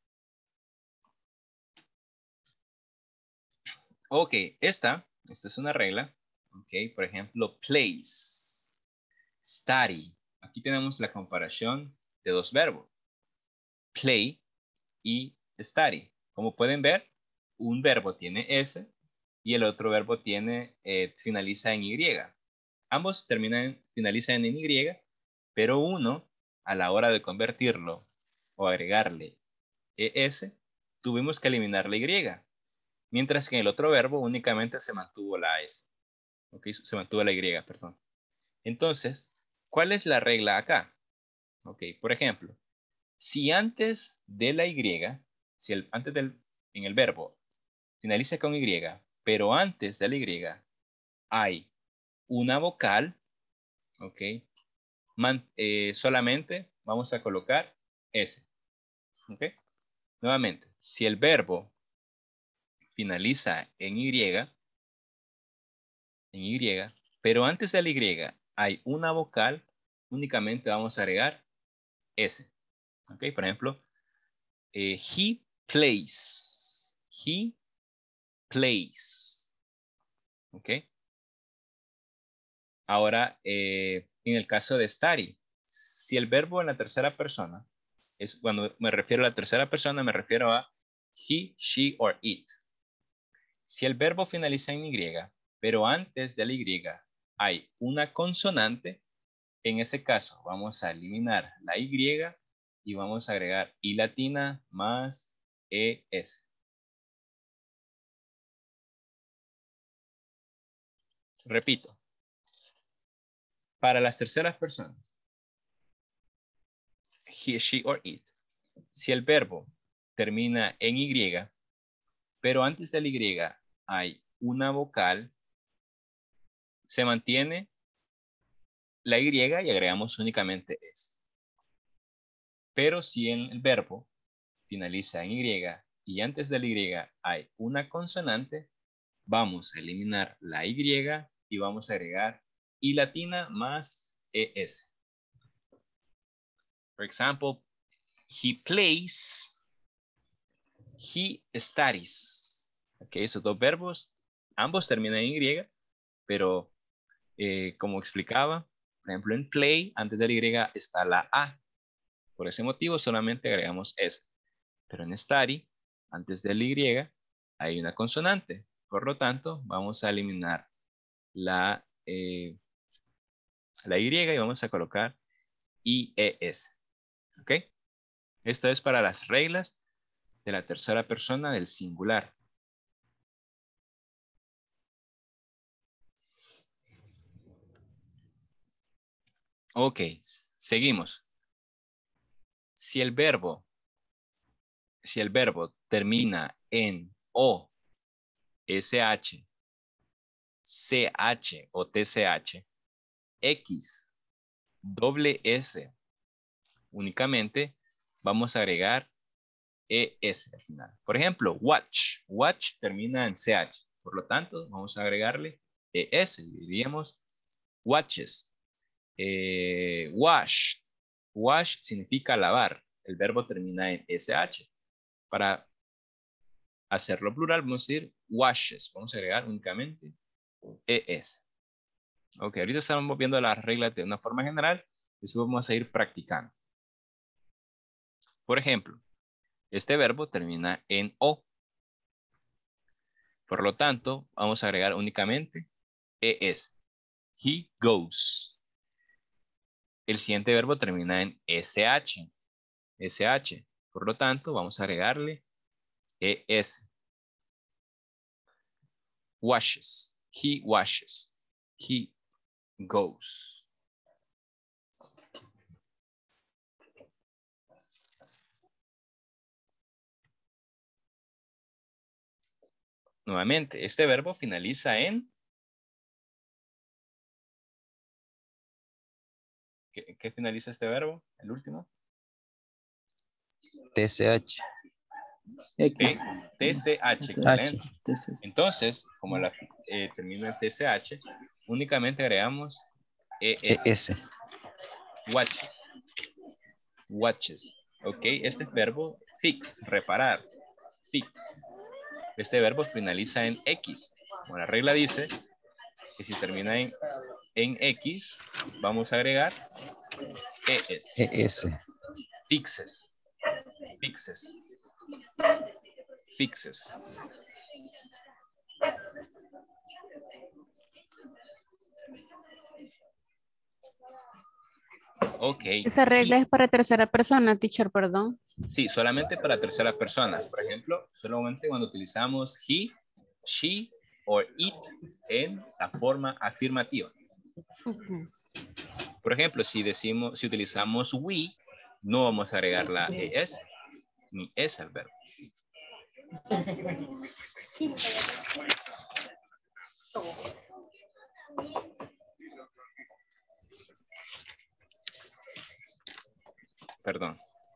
Ok, esta es una regla. Ok, por ejemplo, plays, study. Aquí tenemos la comparación de dos verbos, play y study. Como pueden ver, un verbo tiene S y el otro verbo finaliza en Y. Ambos finalizan en Y, pero uno, a la hora de convertirlo o agregarle ES, tuvimos que eliminar la Y. Mientras que en el otro verbo únicamente se mantuvo la S. Okay, se mantuvo la Y, perdón. Entonces, ¿cuál es la regla acá? Ok, por ejemplo, si antes de la Y, en el verbo finaliza con Y, pero antes de la Y hay una vocal, ok, solamente vamos a colocar S. Ok, nuevamente, si el verbo finaliza en Y, pero antes de la Y hay una vocal, únicamente vamos a agregar S. Ok, por ejemplo, he plays. He plays. Ok. Ahora, en el caso de study, si el verbo en la tercera persona, cuando me refiero a la tercera persona, me refiero a he, she, or it. Si el verbo finaliza en Y, pero antes de la Y hay una consonante, en ese caso vamos a eliminar la Y y vamos a agregar I latina más ES. Repito, para las terceras personas, he, she, or it, si el verbo termina en Y, pero antes de la Y hay una vocal, se mantiene la Y y agregamos únicamente S. Pero si el verbo finaliza en Y y antes de la Y hay una consonante, vamos a eliminar la Y y vamos a agregar I latina más ES. For example, he plays, he studies. Ok, esos dos verbos, ambos terminan en Y, pero como explicaba, por ejemplo en play, antes de la Y está la A. Por ese motivo solamente agregamos S. Pero en study, antes de la Y, hay una consonante. Por lo tanto, vamos a eliminar la Y y vamos a colocar IES. ¿Ok? Esto es para las reglas de la tercera persona del singular. Ok, seguimos. Si el verbo termina en O, SH, CH o TCH, X, doble S, únicamente vamos a agregar ES al final. Por ejemplo, watch. Watch termina en CH. Por lo tanto, vamos a agregarle ES. Diríamos watches. Wash. Wash significa lavar. El verbo termina en SH. Para hacerlo plural, vamos a decir washes. Vamos a agregar únicamente ES. Ok, ahorita estamos viendo las reglas de una forma general. Después vamos a ir practicando. Por ejemplo, este verbo termina en O. Por lo tanto, vamos a agregar únicamente ES. He goes. El siguiente verbo termina en SH. SH. Por lo tanto, vamos a agregarle ES. Washes. He washes. He goes. Nuevamente, este verbo finaliza en... qué finaliza este verbo? El último. TCH. X. TCH, excelente. Entonces, como termina en TCH, únicamente agregamos ES. Watches. Watches. Ok, este es verbo fix, reparar. Fix. Este verbo finaliza en X. Como la regla dice que si termina en X, vamos a agregar ES. ES. Fixes. Fixes. Fixes. Ok. Esa regla es para tercera persona, teacher, perdón. Sí, solamente para tercera persona. Por ejemplo, solamente cuando utilizamos he, she o it en la forma afirmativa. Por ejemplo, si utilizamos we, no vamos a agregar la es ni es al verbo. Perdón.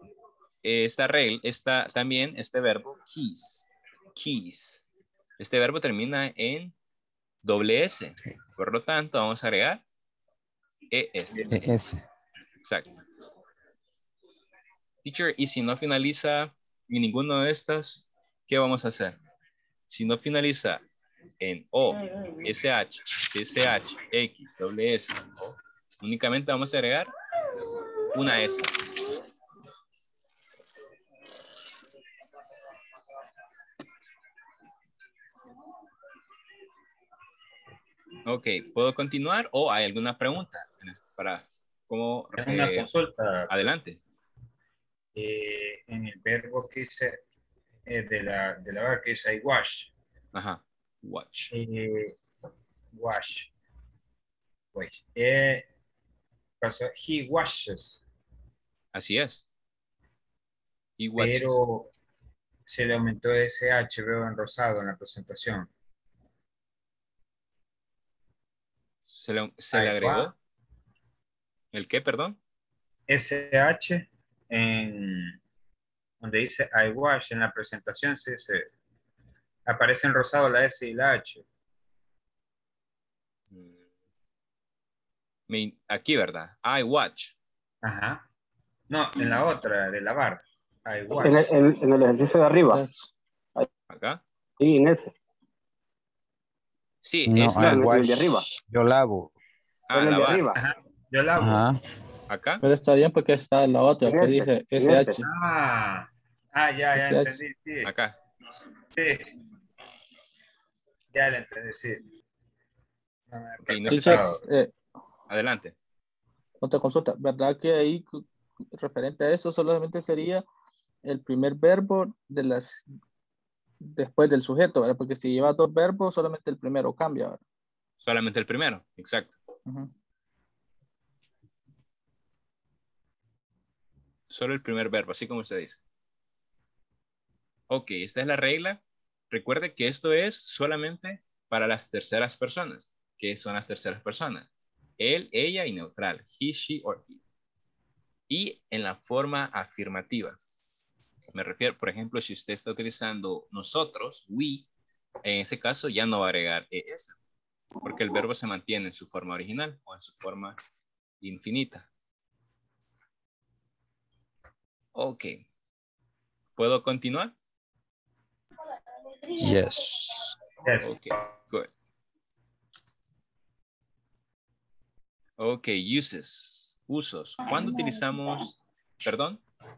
También este verbo keys. Keys. Este verbo termina en doble S. Por lo tanto, vamos a agregar ES. ES. Exacto. Teacher, y si no finaliza en ninguno de estos, ¿qué vamos a hacer? Si no finaliza en O, SH, TCH, X, doble S, únicamente vamos a agregar una S. Ok, ¿puedo continuar o hay alguna pregunta para cómo? Una consulta. Adelante. En el verbo que dice de la verb que dice I wash. Ajá, watch. Wash. Pasó, he washes. Así es. He watches. Pero se le aumentó ese H, veo en rosado en la presentación. ¿Se le agregó? ¿El qué, perdón? SH en donde dice I wash en la presentación se aparece en rosado la S y la H. Aquí, ¿verdad? I watch. Ajá. No, en la otra, de lavar. I wash. En el ejercicio de arriba. ¿Acá? Sí, en ese. Sí, no, esta. En el de arriba. Yo lavo. En el de arriba. Ajá. Yo lavo. Ajá. ¿Acá? Pero está bien porque está la otra que dice SH. Ya SH. entendí, sí. Acá. Sí. Ya lo entendí, sí. Okay, no sé adelante. Otra consulta, ¿verdad que ahí referente a eso solamente sería el primer verbo después del sujeto, ¿verdad? Porque si lleva dos verbos, solamente el primero cambia, ¿verdad? Solamente el primero, exacto. Solo el primer verbo, así como usted dice. Ok, esta es la regla. Recuerde que esto es solamente para las terceras personas. ¿Qué son las terceras personas? Él, ella y neutral. He, she or it. Y en la forma afirmativa. Me refiero, por ejemplo, si usted está utilizando nosotros, we, en ese caso ya no va a agregar es. Porque el verbo se mantiene en su forma original o en su forma infinita. Ok. ¿Puedo continuar? Yes. Ok, good. Ok, uses. Usos. ¿Cuándo utilizamos? ¿Perdón?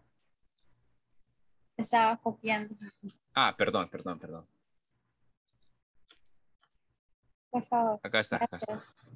Estaba copiando. Perdón. Por favor. Acá está.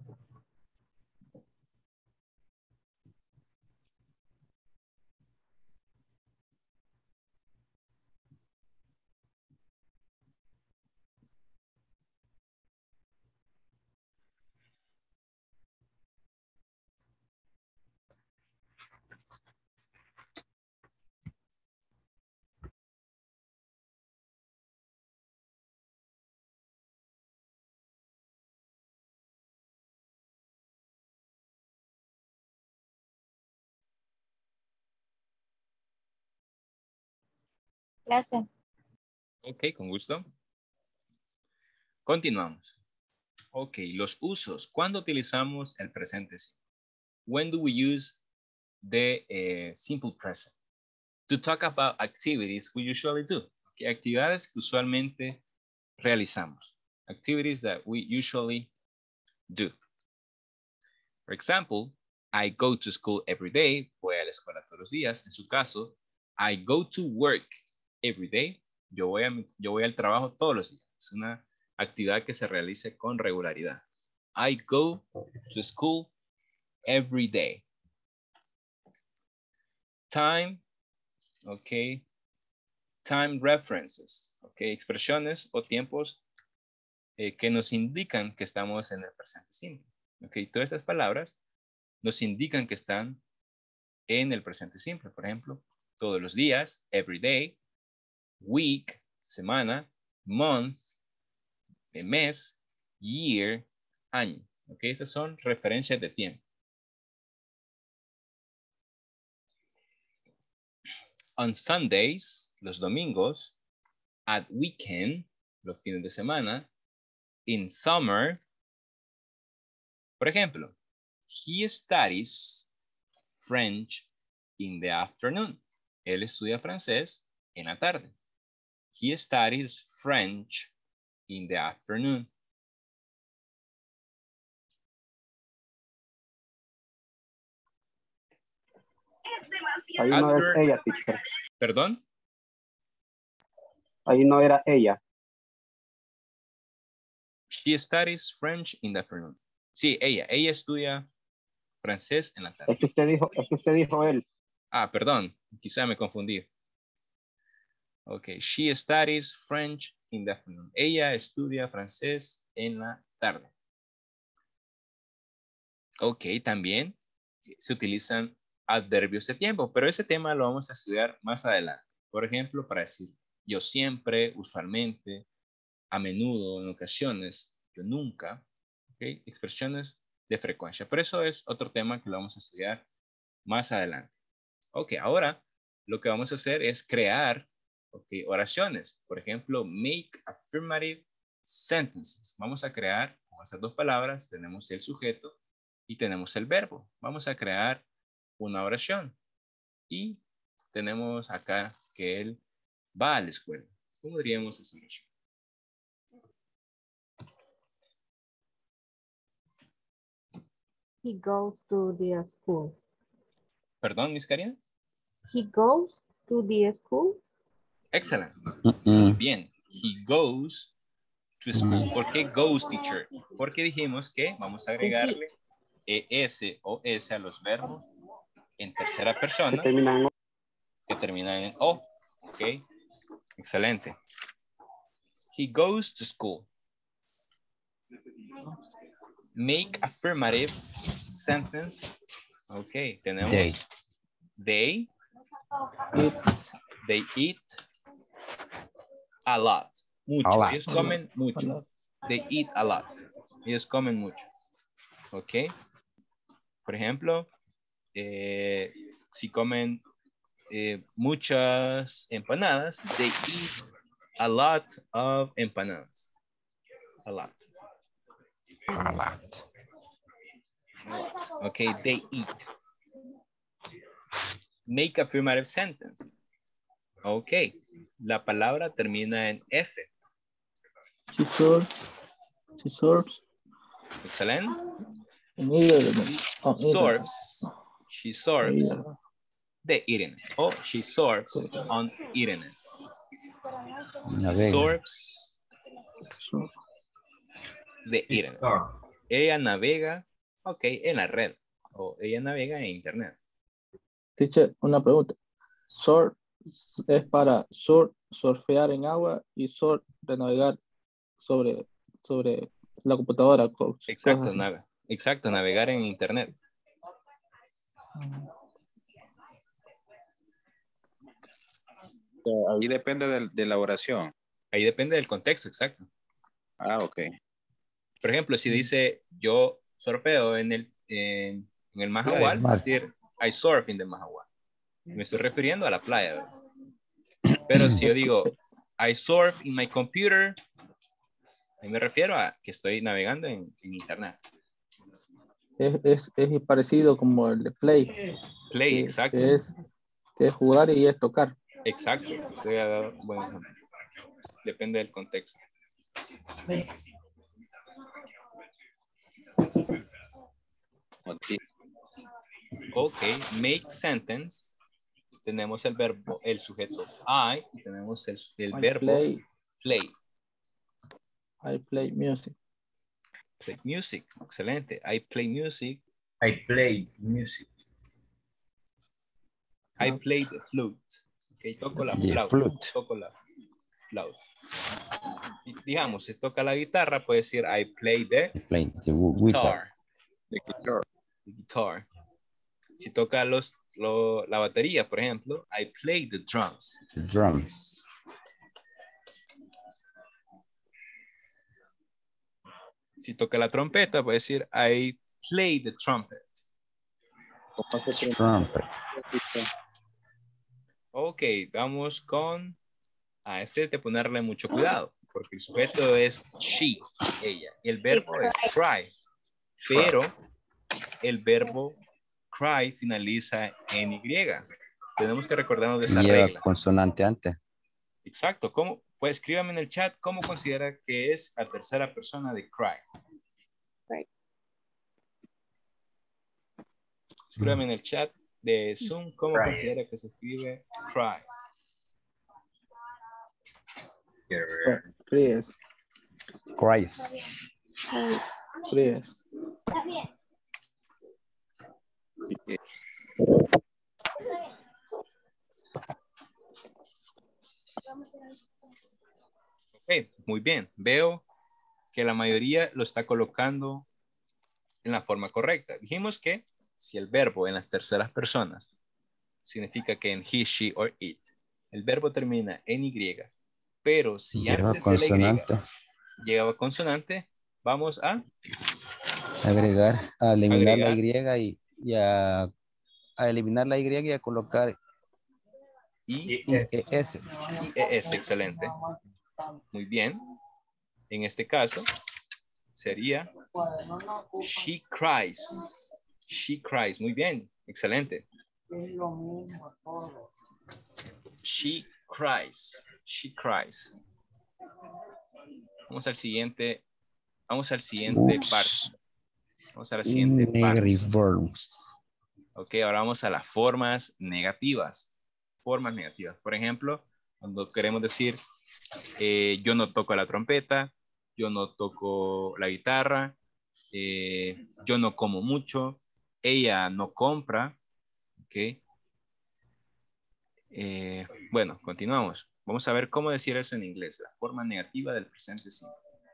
Gracias. Ok, con gusto. Continuamos. Ok, los usos. ¿Cuándo utilizamos el presente simple? When do we use the simple present? To talk about activities we usually do. Okay, actividades que usualmente realizamos. Activities that we usually do. For example, I go to school every day. Voy a la escuela todos los días. En su caso, I go to work every day. Yo voy al trabajo todos los días. Es una actividad que se realice con regularidad. I go to school every day. Time, ok. Time references, ok. Expresiones o tiempos que nos indican que estamos en el presente simple. Ok, todas estas palabras nos indican que están en el presente simple. Por ejemplo, todos los días, every day, week, semana, month, mes, year, año. Ok, esas son referencias de tiempo. On Sundays, los domingos. At weekend, los fines de semana. In summer. Por ejemplo, he studies French in the afternoon. Él estudia francés en la tarde. He studies French in the afternoon. Ahí no es ella, teacher. ¿Perdón? Ahí no era ella. She studies French in the afternoon. Sí, ella estudia francés en la tarde. Es que usted dijo él. Ah, perdón, quizá me confundí. Ok, she studies French in the afternoon. Ella estudia francés en la tarde. Ok, también se utilizan adverbios de tiempo, pero ese tema lo vamos a estudiar más adelante. Por ejemplo, para decir yo siempre, usualmente, a menudo, en ocasiones, yo nunca. Okay, expresiones de frecuencia. Pero eso es otro tema que lo vamos a estudiar más adelante. Ok, ahora lo que vamos a hacer es crear oraciones. Por ejemplo, make affirmative sentences. Vamos a crear con esas dos palabras. Tenemos el sujeto y tenemos el verbo. Vamos a crear una oración. Y tenemos acá que él va a la escuela. ¿Cómo diríamos esa oración? He goes to the school. Perdón, Miss Karina. He goes to the school. Excellent. Bien. He goes to school. ¿Por qué goes, teacher? Porque dijimos que vamos a agregarle ES o S a los verbos en tercera persona que terminan en O. Ok. Excelente. He goes to school. Make affirmative sentence. Ok. Tenemos they eat a lot. Mucho. Ellos comen mucho. They eat a lot. Ellos comen mucho. Ok. Por ejemplo, si comen muchas empanadas, they eat a lot of empanadas. A lot. A lot. Ok, they eat. Make affirmative sentence. Ok, la palabra termina en F. She serves. Excelente. Serves. She serves the eating. O she serves on eating it. She serves the eating. Ella navega, ok, en la red. O ella navega en internet. Teacher, una pregunta. Surf es para surfear en agua y surf de navegar sobre la computadora. Exacto, navegar en internet. Ahí depende de la oración. Ahí depende del contexto, exacto. Ah, ok. Por ejemplo, si dice yo surfeo en el Mahahual, es decir, I surf in the Mahahual. Me estoy refiriendo a la playa, ¿verdad? Pero si yo digo, I surf in my computer, ahí me refiero a que estoy navegando en internet. Es parecido como el de play. Play, exacto. Que es jugar y es tocar. Exacto. Usted ha dado buen ejemplo. Depende del contexto. Ok, make sentence. Tenemos el verbo, el sujeto I, y tenemos el verbo play. I play music. Play music, excelente. I play music. I play music. I play the flute. Ok, toco la flauta. Toco la flauta. Digamos, si toca la guitarra, puede decir I play the guitar. The guitar. Si toca la batería, por ejemplo, I play the drums. The drums. Si toca la trompeta, puede decir I play the trumpet. Trumpet. Ok, vamos con este de ponerle mucho cuidado, porque el sujeto es she, ella, y el verbo es cry, pero el verbo cry finaliza en Y. Tenemos que recordarnos de esa regla. Lleva consonante antes. Exacto. ¿Cómo? Pues escríbame en el chat cómo considera que es la tercera persona de cry. Escríbame en el chat de Zoom cómo considera que se escribe cry. Cries. Cries. Cries. Ok, muy bien. Veo que la mayoría lo está colocando en la forma correcta. Dijimos que si el verbo en las terceras personas significa que en he, she or it, el verbo termina en Y, pero si antes de la Y llegaba consonante, vamos a eliminar la Y y a eliminar la Y y a colocar IES. IES, excelente. Muy bien. En este caso sería she cries. She cries. Muy bien. Excelente. She cries. She cries. Vamos al siguiente. Vamos al siguiente parte. Vamos a la siguiente parte. Verbs. Ok, ahora vamos a las formas negativas. Formas negativas. Por ejemplo, cuando queremos decir yo no toco la trompeta, yo no toco la guitarra, yo no como mucho, ella no compra. Ok. Bueno, continuamos. Vamos a ver cómo decir eso en inglés. La forma negativa del presente simple.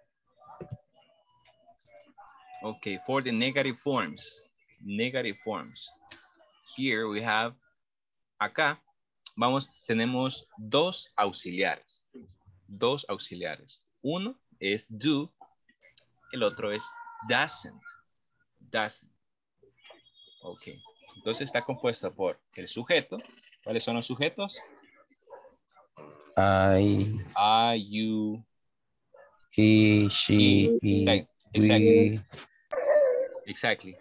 Ok, for the negative forms. Negative forms. Here we have, acá, tenemos dos auxiliares. Dos auxiliares. Uno es do, el otro es doesn't. Doesn't. Ok. Entonces está compuesto por el sujeto. ¿Cuáles son los sujetos? I, you, he, she, he, exactly. Exactly.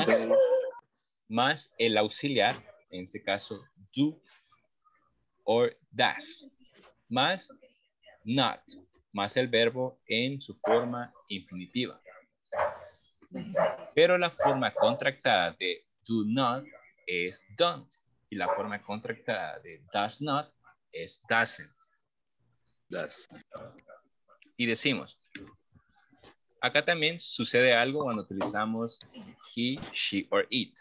Más el auxiliar, en este caso do or does. Más not, más el verbo en su forma infinitiva. Pero la forma contractada de do not es don't. Y la forma contractada de does not es doesn't. Y decimos, acá también sucede algo cuando utilizamos he, she or it.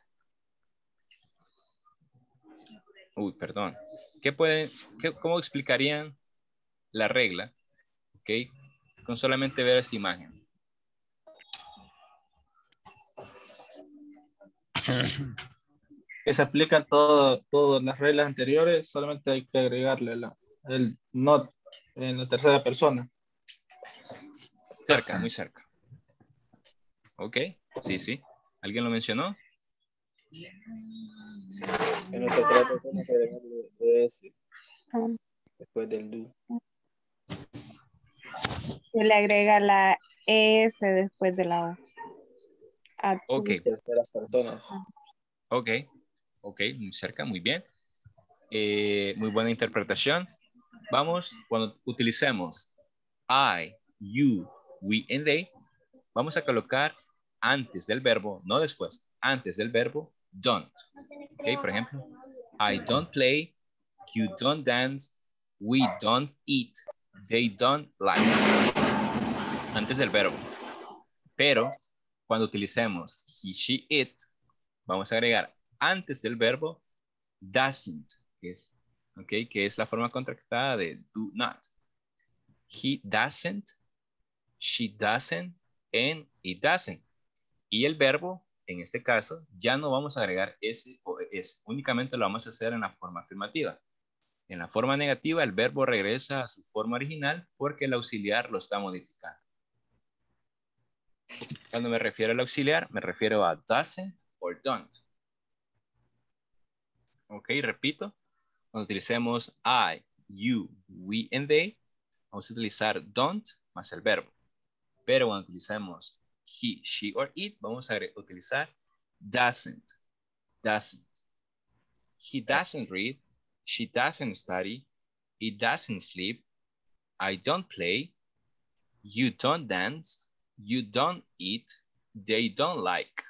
Uy, perdón. ¿Cómo explicarían la regla? Ok, con solamente ver esta imagen. Que se aplican todas las reglas anteriores, solamente hay que agregarle el not en la tercera persona. Cerca, muy cerca. Ok, sí. ¿Alguien lo mencionó? En la tercera persona hay que agregarle ese. Después del do. Se le agrega la S después de la O. A tu. Ok. Terceras personas. Ok. Ok, muy cerca, muy bien. Muy buena interpretación. Vamos, cuando utilicemos I, you, we, and they, vamos a colocar antes del verbo, no después, antes del verbo, don't. Ok, por ejemplo, I don't play, you don't dance, we don't eat, they don't like. Antes del verbo. Pero cuando utilicemos he, she, it, vamos a agregar antes del verbo doesn't, que es la forma contractada de do not. He doesn't, she doesn't, and it doesn't. Y el verbo, en este caso, ya no vamos a agregar ese o es, únicamente lo vamos a hacer en la forma afirmativa. En la forma negativa, el verbo regresa a su forma original porque el auxiliar lo está modificando. Cuando me refiero al auxiliar, me refiero a doesn't or don't. Ok, repito. Cuando utilicemos I, you, we, and they, vamos a utilizar don't más el verbo. Pero cuando utilicemos he, she, or it, vamos a utilizar doesn't. Doesn't. He doesn't read. She doesn't study. He doesn't sleep. I don't play. You don't dance. You don't eat. They don't like.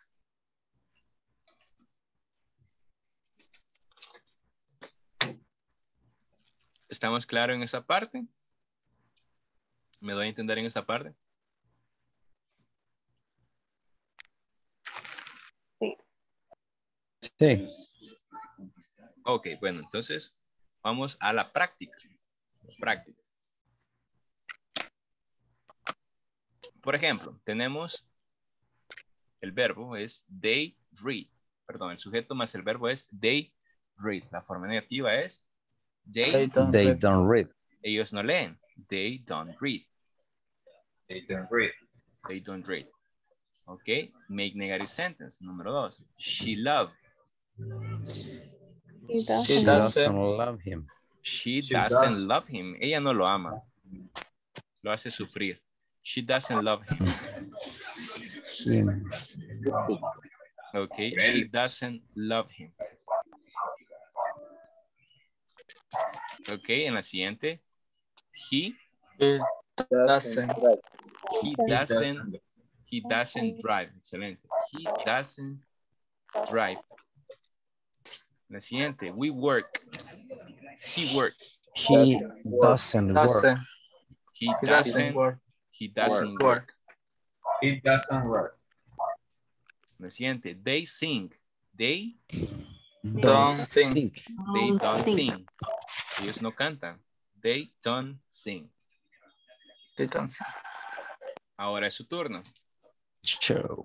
¿Estamos claros en esa parte? ¿Me doy a entender en esa parte? Sí. Ok, bueno, entonces vamos a la práctica. Práctica. Por ejemplo, tenemos el verbo es they read. Perdón, el sujeto más el verbo es they read. La forma negativa es they don't read. Ellos no leen. They don't read. They don't read. They don't read. Ok, make negative sentence. Número 2. She loved. She doesn't love him. She doesn't love him. Ella no lo ama. Lo hace sufrir. She doesn't love him. Okay, she doesn't love him. Okay, en la siguiente. He doesn't drive. Excelente. He doesn't drive. La siguiente. We work. He works. He doesn't work. He doesn't work. He doesn't work. La siguiente. They sing. They don't sing. They don't sing. Ellos no cantan. They don't sing. They don't sing. Ahora es su turno. Show.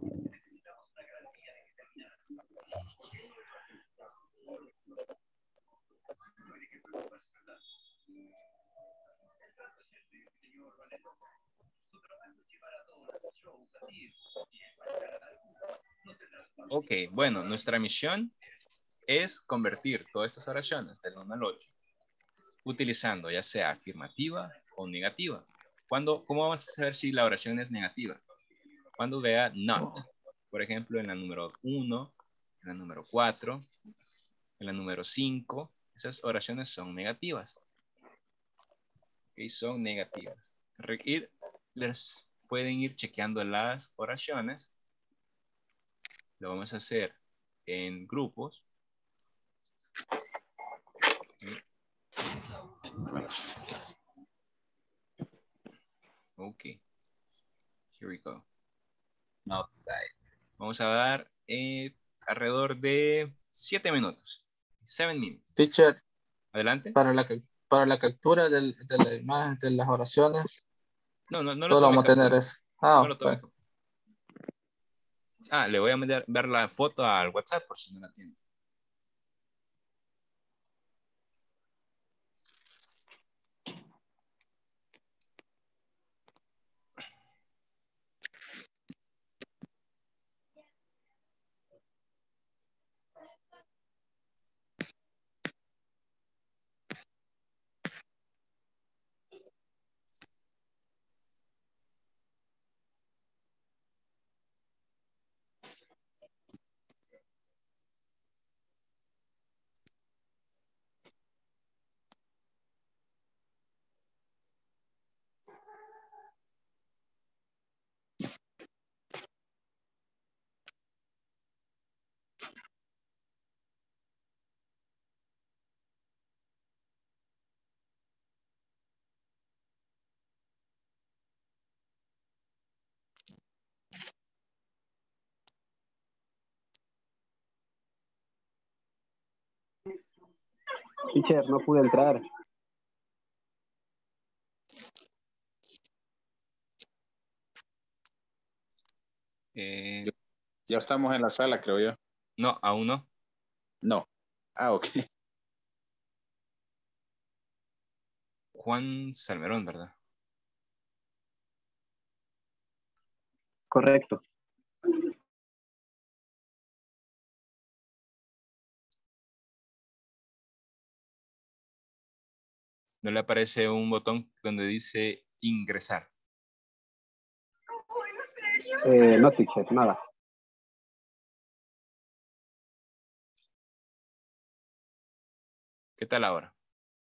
Ok, bueno, nuestra misión es convertir todas estas oraciones del 1 al 8 utilizando ya sea afirmativa o negativa. ¿Cómo vamos a saber si la oración es negativa? Cuando vea not. Por ejemplo, en la número 1, en la número 4, en la número 5. Esas oraciones son negativas. Ok, son negativas. Les pueden ir chequeando las oraciones. Lo vamos a hacer en grupos. Ok. Here we go. No, vamos a dar alrededor de 7 minutos. 7 minutes. Teacher. Adelante. Para la captura de la imagen de las oraciones. No lo solo vamos a tener eso. No lo tome. Le voy a ver la foto al WhatsApp por si no la tiene. Teacher, no pude entrar. Ya estamos en la sala, creo yo. No, aún no. No. Ah, ok. Juan Salmerón, ¿verdad? Correcto. ¿No le aparece un botón donde dice ingresar? No, teacher, nada. ¿Qué tal ahora?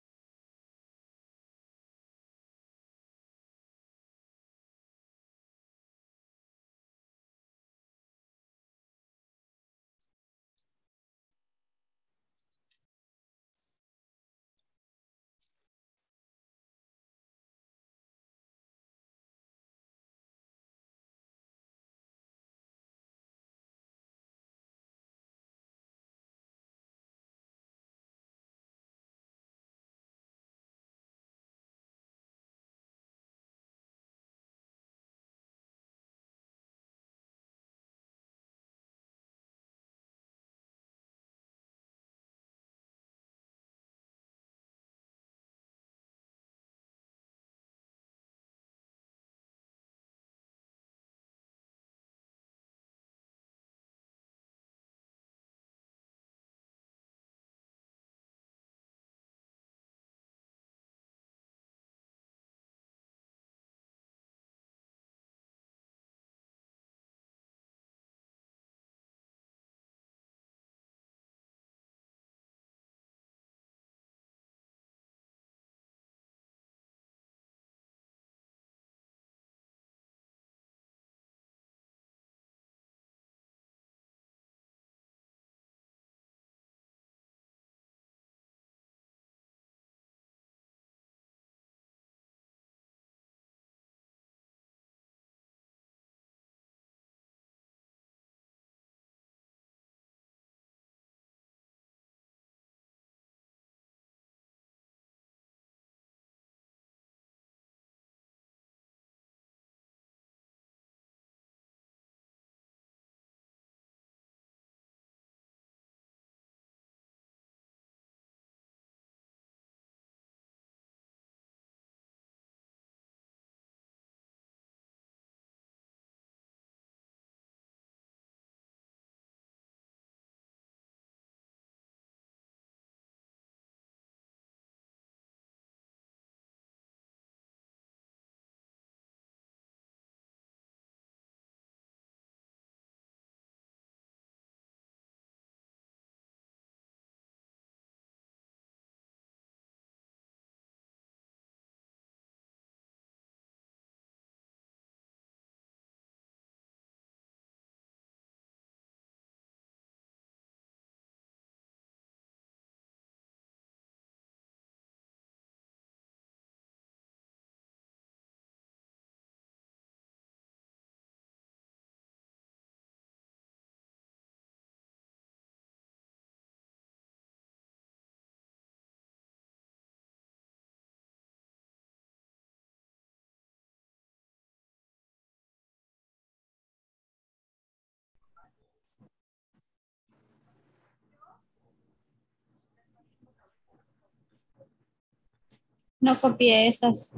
No copié esas,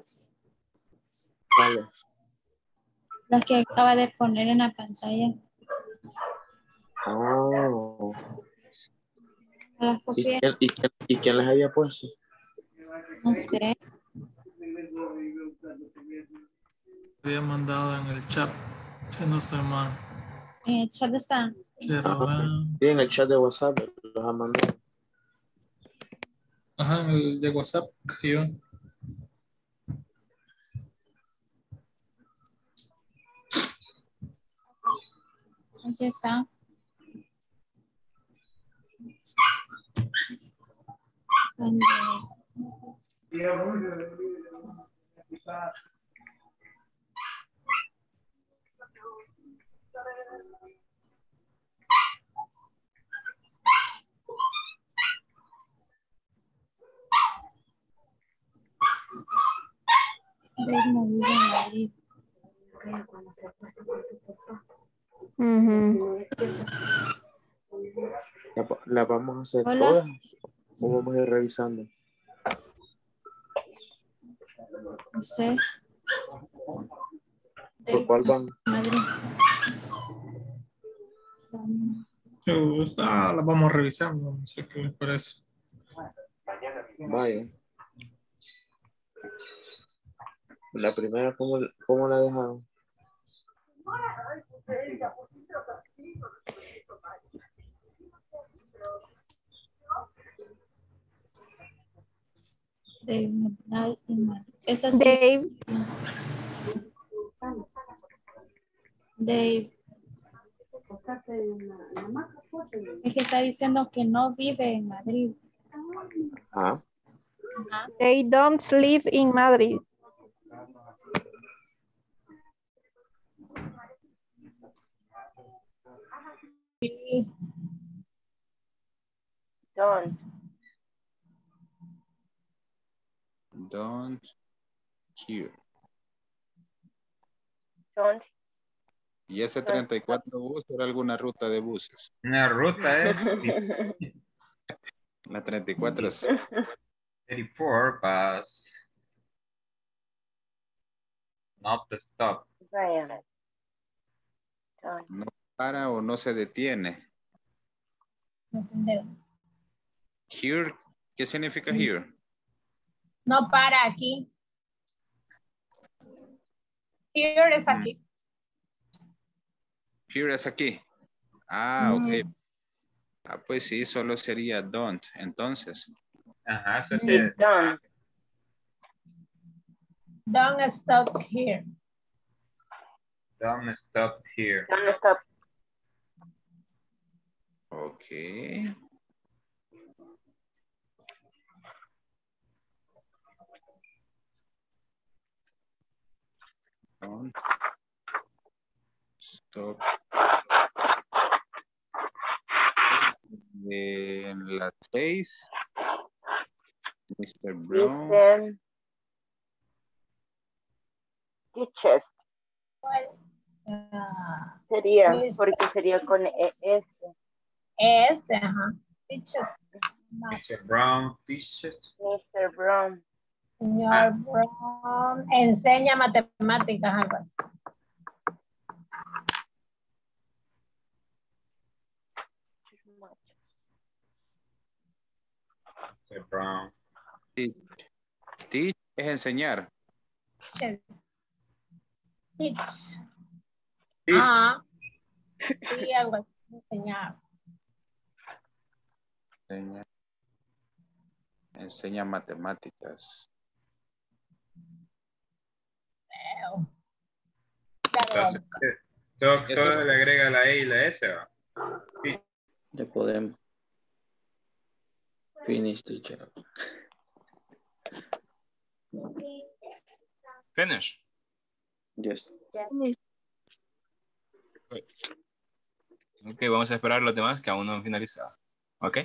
¿Cuáles? las que acaba de poner en la pantalla. Oh. No las copié. ¿Y quién las había puesto? No sé. Había mandado en el chat. Si no estoy mal. En el chat está. Quiero ver. Sí, en el chat de WhatsApp los ha mandado. Ajá, en el de WhatsApp. Yo. Aquí está. Dave no vive en Madrid. ¿La vamos a hacer Hola. todas o vamos a ir revisando? No sé. ¿Por cuál van? Madrid. La vamos revisando, no sé qué les parece. Vaya. La primera, ¿cómo la dejaron? Esa sí. Dave. Es que está diciendo que no vive en Madrid. Ah. They don't live in Madrid. Don't here. Don't. ¿Y ese 34 bus era alguna ruta de buses? Una ruta, La 34 es 34 bus. Not the stop. no para o no se detiene. Here, ¿qué significa here? No para aquí. Here es aquí. Here es aquí. Ah, ok. Ah, pues sí, solo sería don't, entonces. Ajá, eso sí. Don't stop here. Don't stop here. Don't stop. Ok. Don't stop. En las 6. Mr. Brown. Teachers. Sería, porque sería con ES. ES, ajá. Teachers. Mr. Brown, teachers. Mr. Brown. Señor Brown enseña matemáticas, algo así. Mr. Brown. Teach es enseñar. Teach. Ah, sí, algo así, enseñar. Enseña matemáticas. Entonces, solo le agrega la E y la S, ¿va? Sí. Ya podemos. Finish, teacher. Finish. Yes. Ok, vamos a esperar a los demás que aún no han finalizado. Ok.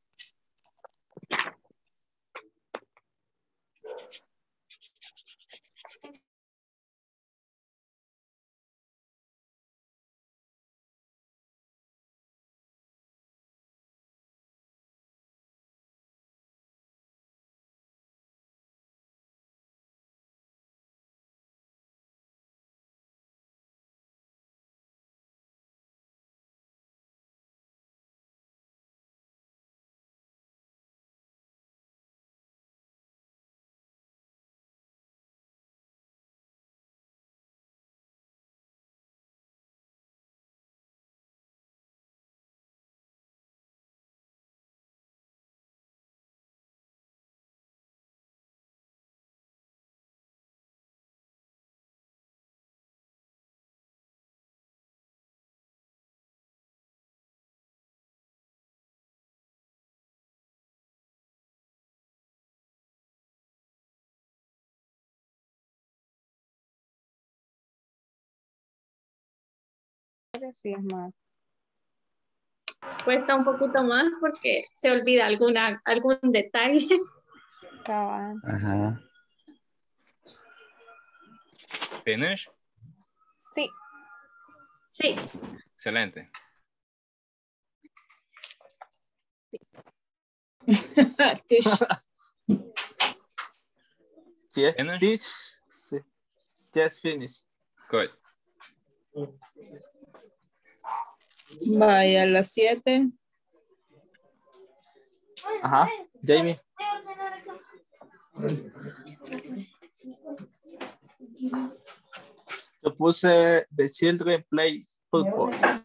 Sí, es más. Cuesta un poquito más porque se olvida algún detalle. Ajá. Finish. Sí. Sí. Excelente. Yes, Finish? teach. Sí. Just finish. Good. Vaya, a las 7. Ajá, Jamie. Yo puse The Children Play Football.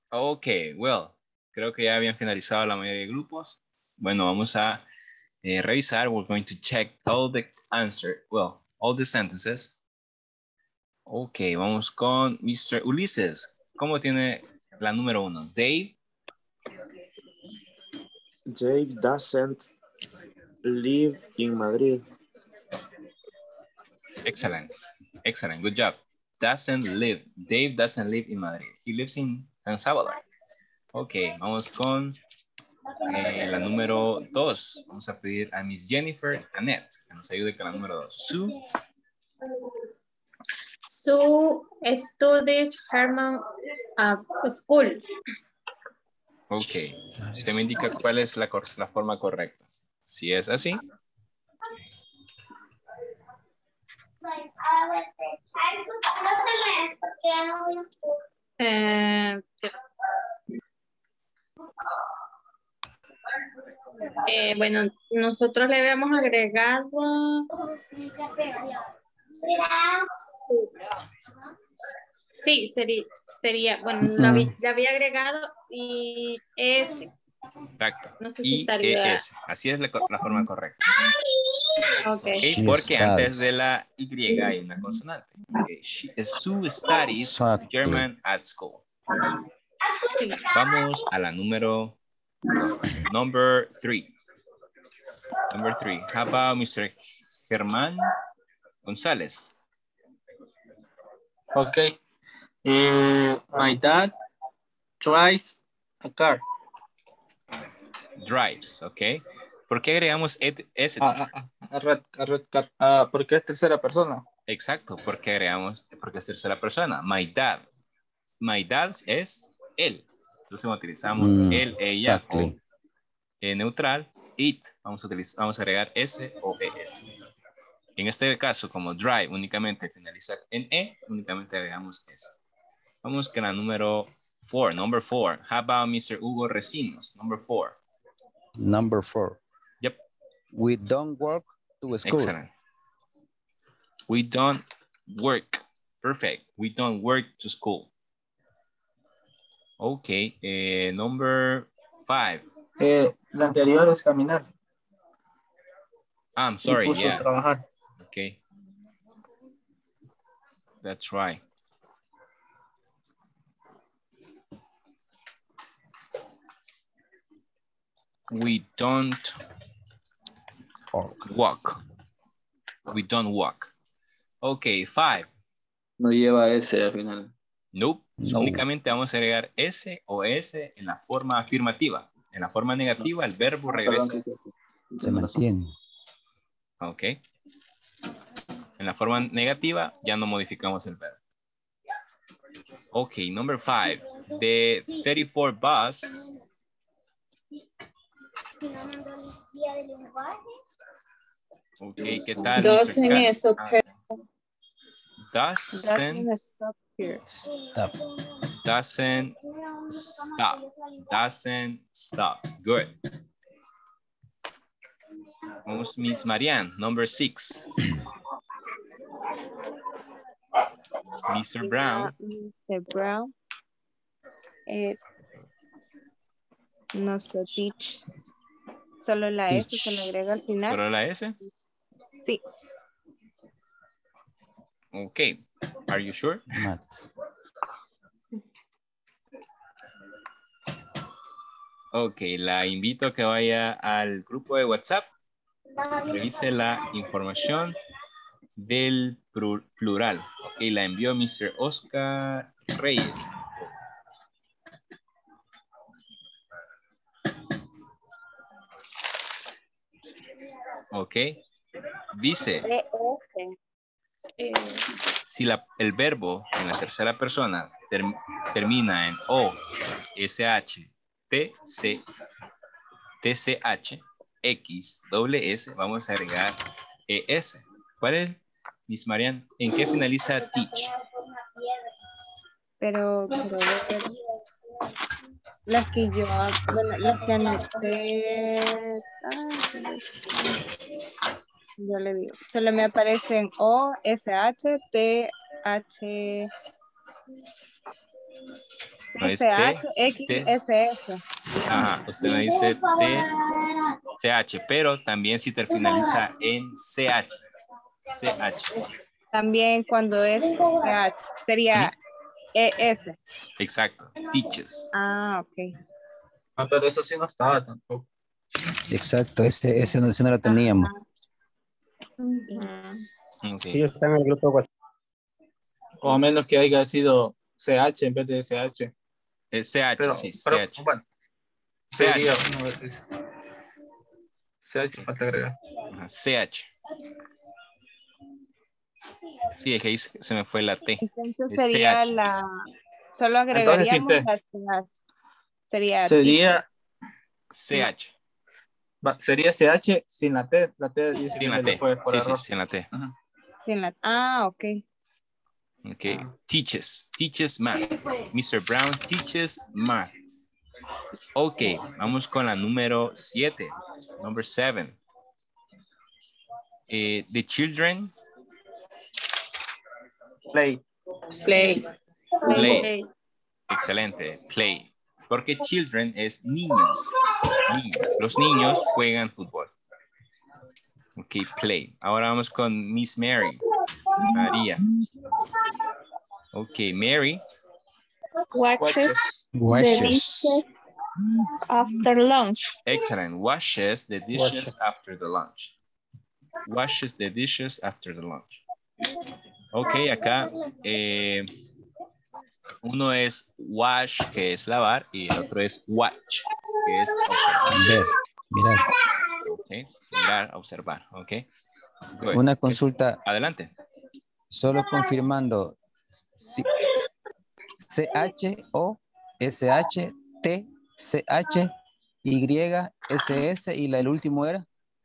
Ok, well, creo que ya habían finalizado la mayoría de grupos. Bueno, vamos a revisar. We're going to check all the answer. Well, all the sentences. Ok, vamos con Mr. Ulises. ¿Cómo tiene la número 1? Dave doesn't live in Madrid. Excellent. Excellent. Good job. Dave doesn't live in Madrid. He lives in San Salvador. Ok, vamos con la número 2. Vamos a pedir a Miss Jennifer Annette que nos ayude con la número 2. Sue studies German at school. Ok. Usted me indica cuál es la forma correcta. Si es así. Bueno, nosotros le habíamos agregado. Sí, sería bueno, ya había agregado y S. Exacto. No sé si estaría. S. Así es la forma correcta. Okay. Porque antes de la Y hay una consonante. Okay. Sue studies German at school. Vamos a la number 3. Number 3. How about Mr. Germán González? Okay. My dad drives a car. Drives, ok. ¿Por qué agregamos ese? Porque es tercera persona. Exacto, porque es tercera persona. My dad es él. Entonces utilizamos él, ella, exactly. o neutral, it. Vamos a agregar S o ES. En este caso, como drive únicamente finaliza en E, únicamente agregamos S. Vamos con la número 4. Number 4. How about Mr. Hugo Recinos? Number 4. Number 4. Yep. We don't work to school. Excellent. We don't work. Perfect. We don't work to school. Okay. Number 5. La anterior es caminar. I'm sorry. Y puso yeah. trabajar. Okay. That's right. We don't walk. We don't walk. Ok, 5. No lleva S al final. Nope. No. Únicamente vamos a agregar S o S en la forma afirmativa. En la forma negativa, el verbo regresa. Se mantiene. Ok. En la forma negativa, ya no modificamos el verbo. Ok, number 5. The 34 bus. Ok, ¿qué tal? Doesn't stop here. Doesn't stop here. Stop. Doesn't stop. Doesn't stop. Good. Vamos, Miss Marianne, number 6. Mr. Brown. Mr. Brown. No se teach. Solo la S se le agrega al final. ¿Solo la S? Sí. Okay. Are you sure? Maths. Ok, la invito a que vaya al grupo de WhatsApp. Revise la información del plural. Ok, la envió Mr. Oscar Reyes. Ok. Dice, si el verbo en la tercera persona termina en O, SH, TC, TCH, X, doble S, vamos a agregar ES. ¿Cuál es, Miss Marian? ¿En qué finaliza teach? Pero las que yo, bueno, las que anoté, yo le digo, solo me aparecen O, SH, TH, No es T, T. TCHXSS. Ajá, usted me dice T, CH, pero también si te finaliza en CH. CH. También cuando es CH sería ES. Exacto, teaches. Ah, ok. Ah, pero eso sí no estaba tampoco. Exacto, ese no lo teníamos. Okay. Sí, está en el grupo WhatsApp. O a menos que haya sido CH en vez de SH. Es CH, Pero, sí, pero CH. bueno, sería CH falta agregar. Ajá, CH. Sí, es que ahí se me fue la T. Entonces Es sería CH. solo Entonces, sin agregaríamos T. la CH. Sería CH. Sería CH sin la T. La T dice Sin que la se le T. fue por Sí, error. sí, sin la T. Ajá. ok. Okay. Teaches math. Mr. Brown teaches math. Ok, vamos con la número 7. Number 7. The children Play. Play. Excelente. Play. Porque children es niños. Los niños juegan fútbol. Ok, play. Ahora vamos con Miss Mary. María. Ok, Mary. Watches the dishes after lunch. Excellent. Washes the dishes after the lunch. Washes the dishes after the lunch. Ok, acá uno es wash, que es lavar, y el otro es watch, que es observar. Ver, mirar. Ok, mirar, observar. Ok. Good. Una consulta. Adelante. Solo confirmando. CH o SH, T, CH, Y, SS y el último era.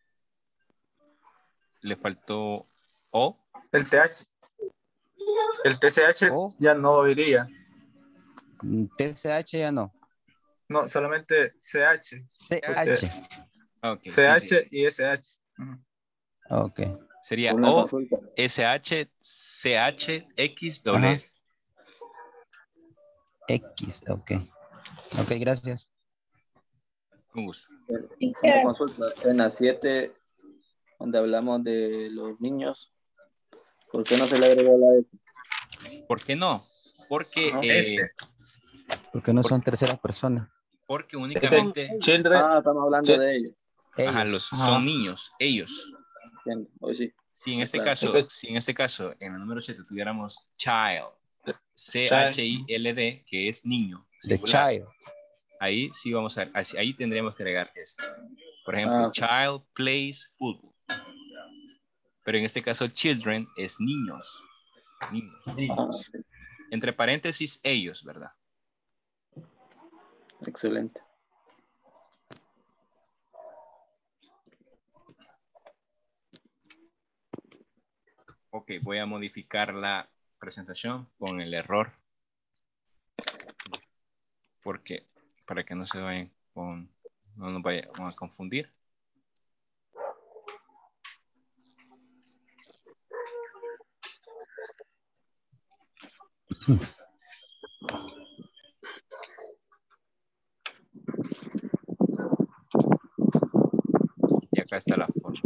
Le faltó O. El TH. El TCH ya no iría. TCH ya no. No, solamente CH. CH. Okay, CH sí. y SH. Ok. Sería Una O, consulta. SH, CH, X, doble S. X, ok. Ok, gracias. Un gusto. Una consulta. En la 7, donde hablamos de los niños, ¿por qué no se le agregó la S? ¿Por qué no? Porque... Porque no son terceras personas. Porque únicamente... estamos hablando de ellos. Ajá, son niños, ellos. Hoy sí. Si en este caso, en el número 7 tuviéramos child, C-H-I-L-D, que es niño. The singular, child. Ahí sí vamos a, ahí tendríamos que agregar eso. Por ejemplo, child plays football. Pero en este caso, children es niños. Niños. Entre paréntesis, ellos, ¿verdad? Excelente. Ok, voy a modificar la presentación con el error. Porque, para que no se vayan con, no nos vayamos a confundir. Y acá está la forma.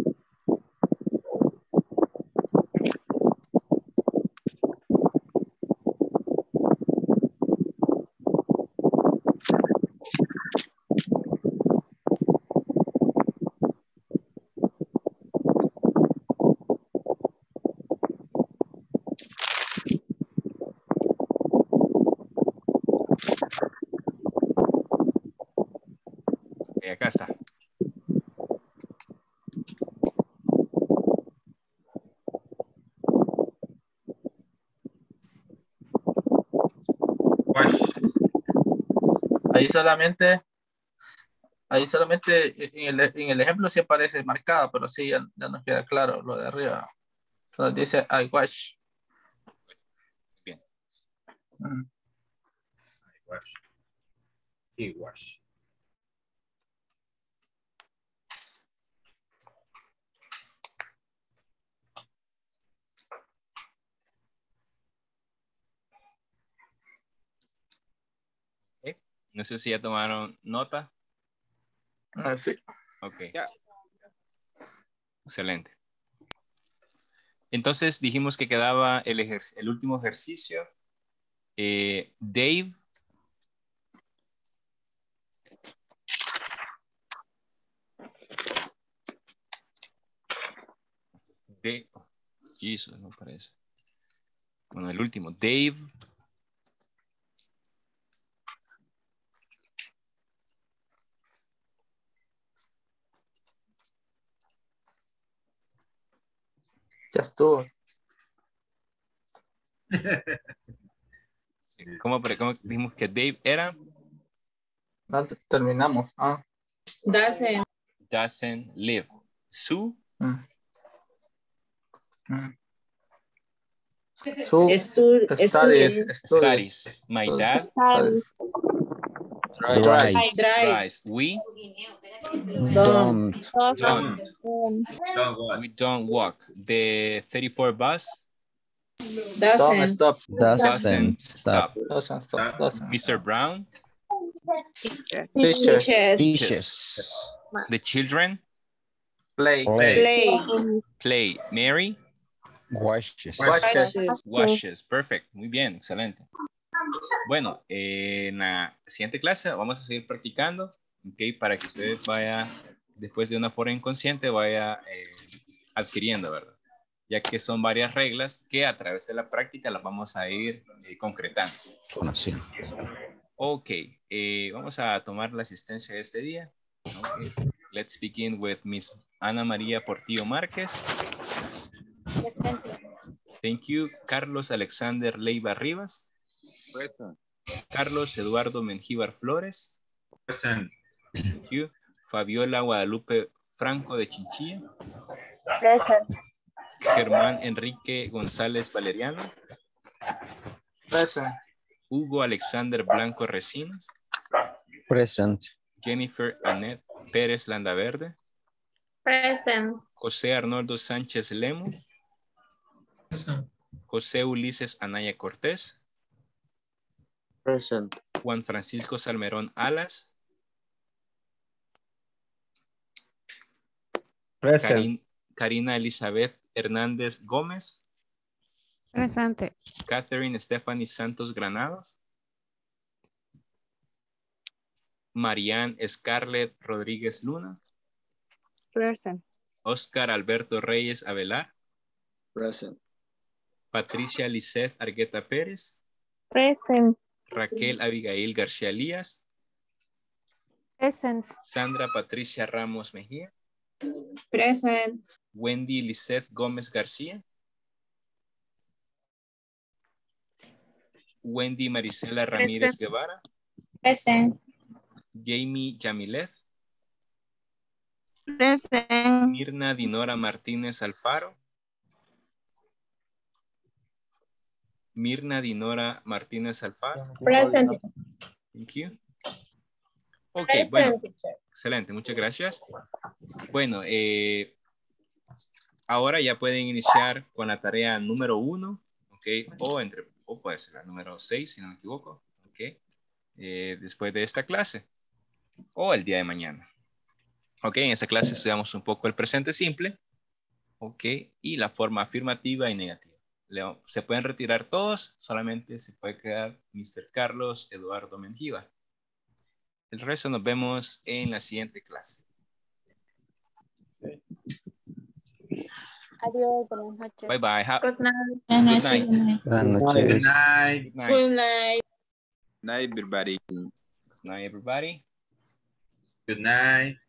Y acá está. Ahí solamente en el ejemplo sí aparece marcado, pero sí ya nos queda claro lo de arriba. Solo dice I watch. Bien. I watch. He watch. No sé si ya tomaron nota. Sí. Ok. Excelente. Entonces dijimos que quedaba el último ejercicio. Dave. Jesus, no parece. Bueno, el último. Dave. Ya estuvo. ¿Cómo dijimos que Dave era? Terminamos. Doesn't live. Sue. Studies. My dad drives. We Don't. We don't walk. The 34 bus Doesn't stop. Doesn't stop. Mr. Brown Teaches. The children Play. Mary washes. Perfect. Muy bien, excelente. Bueno, en la siguiente clase vamos a seguir practicando, para que usted vaya, después de una forma inconsciente, vaya adquiriendo, ¿verdad? Ya que son varias reglas que a través de la práctica las vamos a ir concretando. Conociendo. Ok, vamos a tomar la asistencia de este día. Okay. Let's begin with Miss Ana María Portillo Márquez. Thank you. Carlos Alexander Leiva Rivas. Present. Carlos Eduardo Mengíbar Flores. Present. Thank you. Fabiola Guadalupe Franco de Chinchilla. Present. Germán Enrique González Valeriano. Present. Hugo Alexander Blanco Recinos. Present. Jennifer Annette Pérez Landaverde. Present. José Arnoldo Sánchez Lemos. José Ulises Anaya Cortés. Present. Juan Francisco Salmerón Alas. Present. Karina Elizabeth Hernández Gómez. Presente. Catherine Stephanie Santos Granados. Marianne Scarlett Rodríguez Luna. Present. Oscar Alberto Reyes Avelar. Present. Patricia Lisset Argueta Pérez. Present. Raquel Abigail García Lías. Present. Sandra Patricia Ramos Mejía. Present. Wendy Lisset Gómez García. Wendy Marisela Ramírez Guevara. Present. Jamie Yamilet. Present. Mirna Dinora Martínez Alfaro. Mirna Dinora Martínez Alfaro. Present. Thank you. Ok, Present, bueno, teacher. excelente, muchas gracias. Bueno, ahora ya pueden iniciar con la tarea número 1, ok, o puede ser la número 6, si no me equivoco, ok, después de esta clase, o el día de mañana. Ok, en esta clase estudiamos un poco el presente simple, ok, y la forma afirmativa y negativa. Se pueden retirar todos, solamente se puede quedar Mr. Carlos Eduardo Mengíbar. El resto nos vemos en la siguiente clase. Adiós, buenas noches. Bye bye. Good night. Good night. Buenas noches. Good night. Good night. Good night. Night, everybody. Good night, everybody. Good night.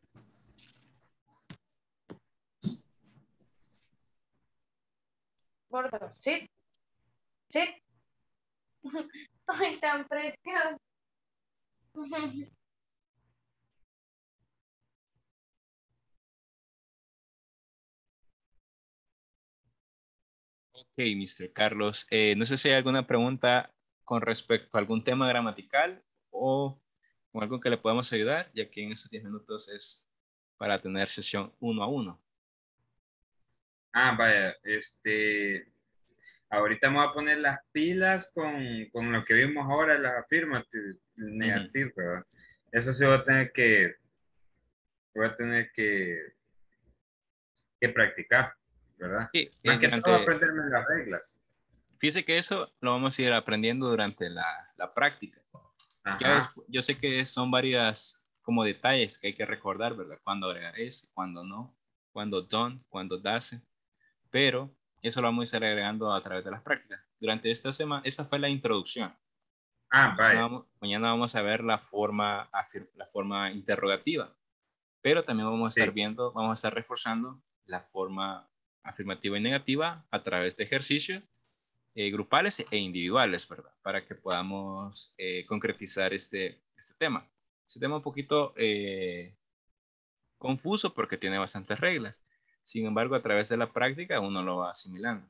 Gordo, sit. Sit. Ay, tan precioso. Ok, Mr. Carlos. No sé si hay alguna pregunta con respecto a algún tema gramatical o con algo que le podamos ayudar, ya que en estos 10 minutos es para tener sesión 1 a 1. Vaya, ahorita me voy a poner las pilas con lo que vimos ahora, las affirmative, negative, ¿verdad? Eso sí voy a tener que practicar, ¿verdad? Sí, Más que todo aprenderme las reglas. Fíjese que eso lo vamos a ir aprendiendo durante la práctica. Ya yo sé que son varias como detalles que hay que recordar, ¿verdad? Cuando agregar es, cuando no, cuando don't, cuando doesn't, pero eso lo vamos a estar agregando a través de las prácticas. Durante esta semana, esa fue la introducción. Vaya. Mañana vamos a ver la forma interrogativa, pero también vamos a estar viendo, vamos a estar reforzando la forma afirmativa y negativa a través de ejercicios grupales e individuales, ¿verdad? Para que podamos concretizar este tema. Este tema un poquito confuso porque tiene bastantes reglas. Sin embargo, a través de la práctica uno lo va asimilando.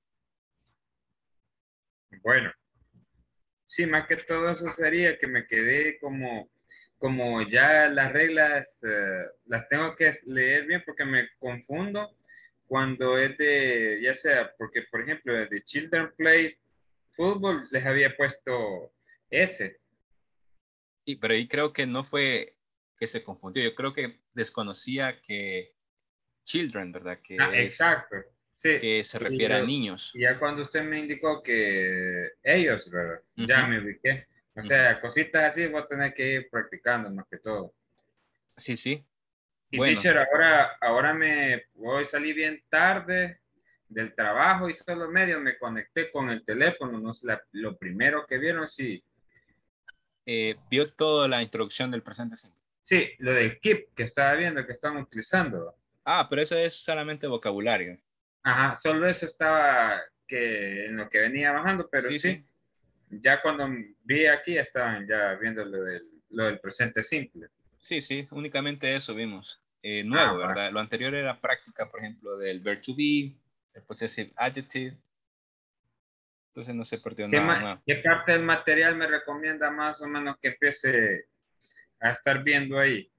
Bueno, sí, más que todo eso sería que me quedé como ya las reglas las tengo que leer bien porque me confundo cuando es de, ya sea, porque por ejemplo de Children Play Football les había puesto S. Sí, pero ahí creo que no fue que se confundió, yo creo que desconocía que children, ¿verdad? Que exacto. Sí. Que se refiere a niños. Y ya cuando usted me indicó que ellos, ¿verdad? Ya me ubiqué. O sea, cositas así voy a tener que ir practicando más que todo. Sí, sí. Y teacher, ahora me voy a salir bien tarde del trabajo y solo medio me conecté con el teléfono. No sé, lo primero que vieron, sí. ¿Vio toda la introducción del presente simple? Sí, lo del keep que estaba viendo, que están utilizando. Pero eso es solamente vocabulario. Ajá, solo eso estaba en lo que venía bajando, pero sí. Ya cuando vi aquí estaban ya viendo lo del presente simple. Sí, sí, únicamente eso vimos. Nuevo, ¿verdad? Lo anterior era práctica, por ejemplo, del verb to be, el possessive adjective. Entonces no se perdió nada nuevo. ¿Qué parte del material me recomienda más o menos que empiece a estar viendo ahí?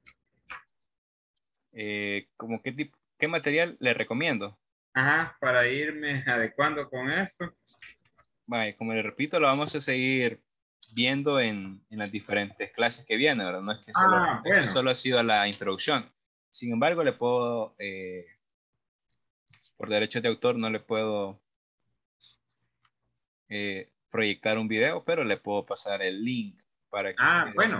¿Cómo qué material le recomiendo? Ajá, para irme adecuando con esto. Vale, como le repito, lo vamos a seguir viendo en las diferentes clases que vienen, ¿verdad? No es que esto solo ha sido la introducción. Sin embargo, le puedo, por derechos de autor, no le puedo proyectar un video, pero le puedo pasar el link para que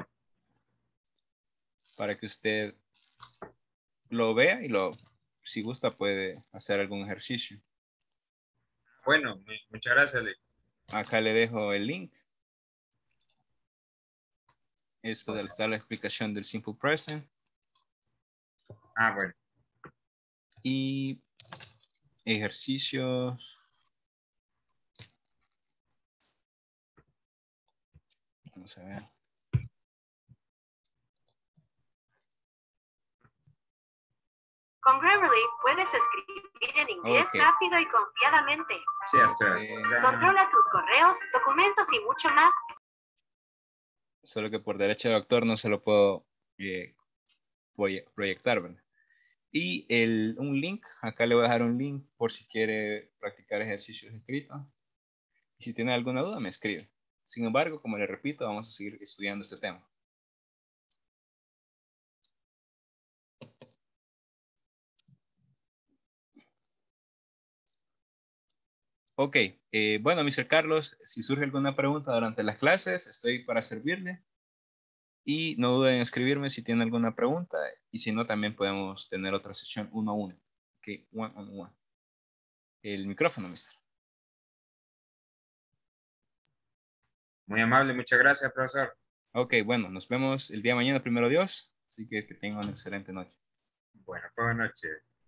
para que usted lo vea y si gusta puede hacer algún ejercicio. Bueno, muchas gracias, Lee. Acá le dejo el link. Esto está la explicación del simple present. Bueno. Y ejercicios. Vamos a ver. Con Grammarly puedes escribir en inglés rápido y confiadamente. Controla tus correos, documentos y mucho más. Solo que por derecho de autor no se lo puedo proyectar, ¿verdad? Y un link, acá le voy a dejar un link por si quiere practicar ejercicios escritos. Y si tiene alguna duda, me escribe. Sin embargo, como le repito, vamos a seguir estudiando este tema. Ok, bueno, Mr. Carlos, si surge alguna pregunta durante las clases, estoy para servirle. Y no duden en escribirme si tiene alguna pregunta. Y si no, también podemos tener otra sesión 1 a 1. Ok, one on one. El micrófono, mister. Muy amable, muchas gracias, profesor. Ok, bueno, nos vemos el día de mañana, primero Dios. Así que tengan una excelente noche. Buenas noches.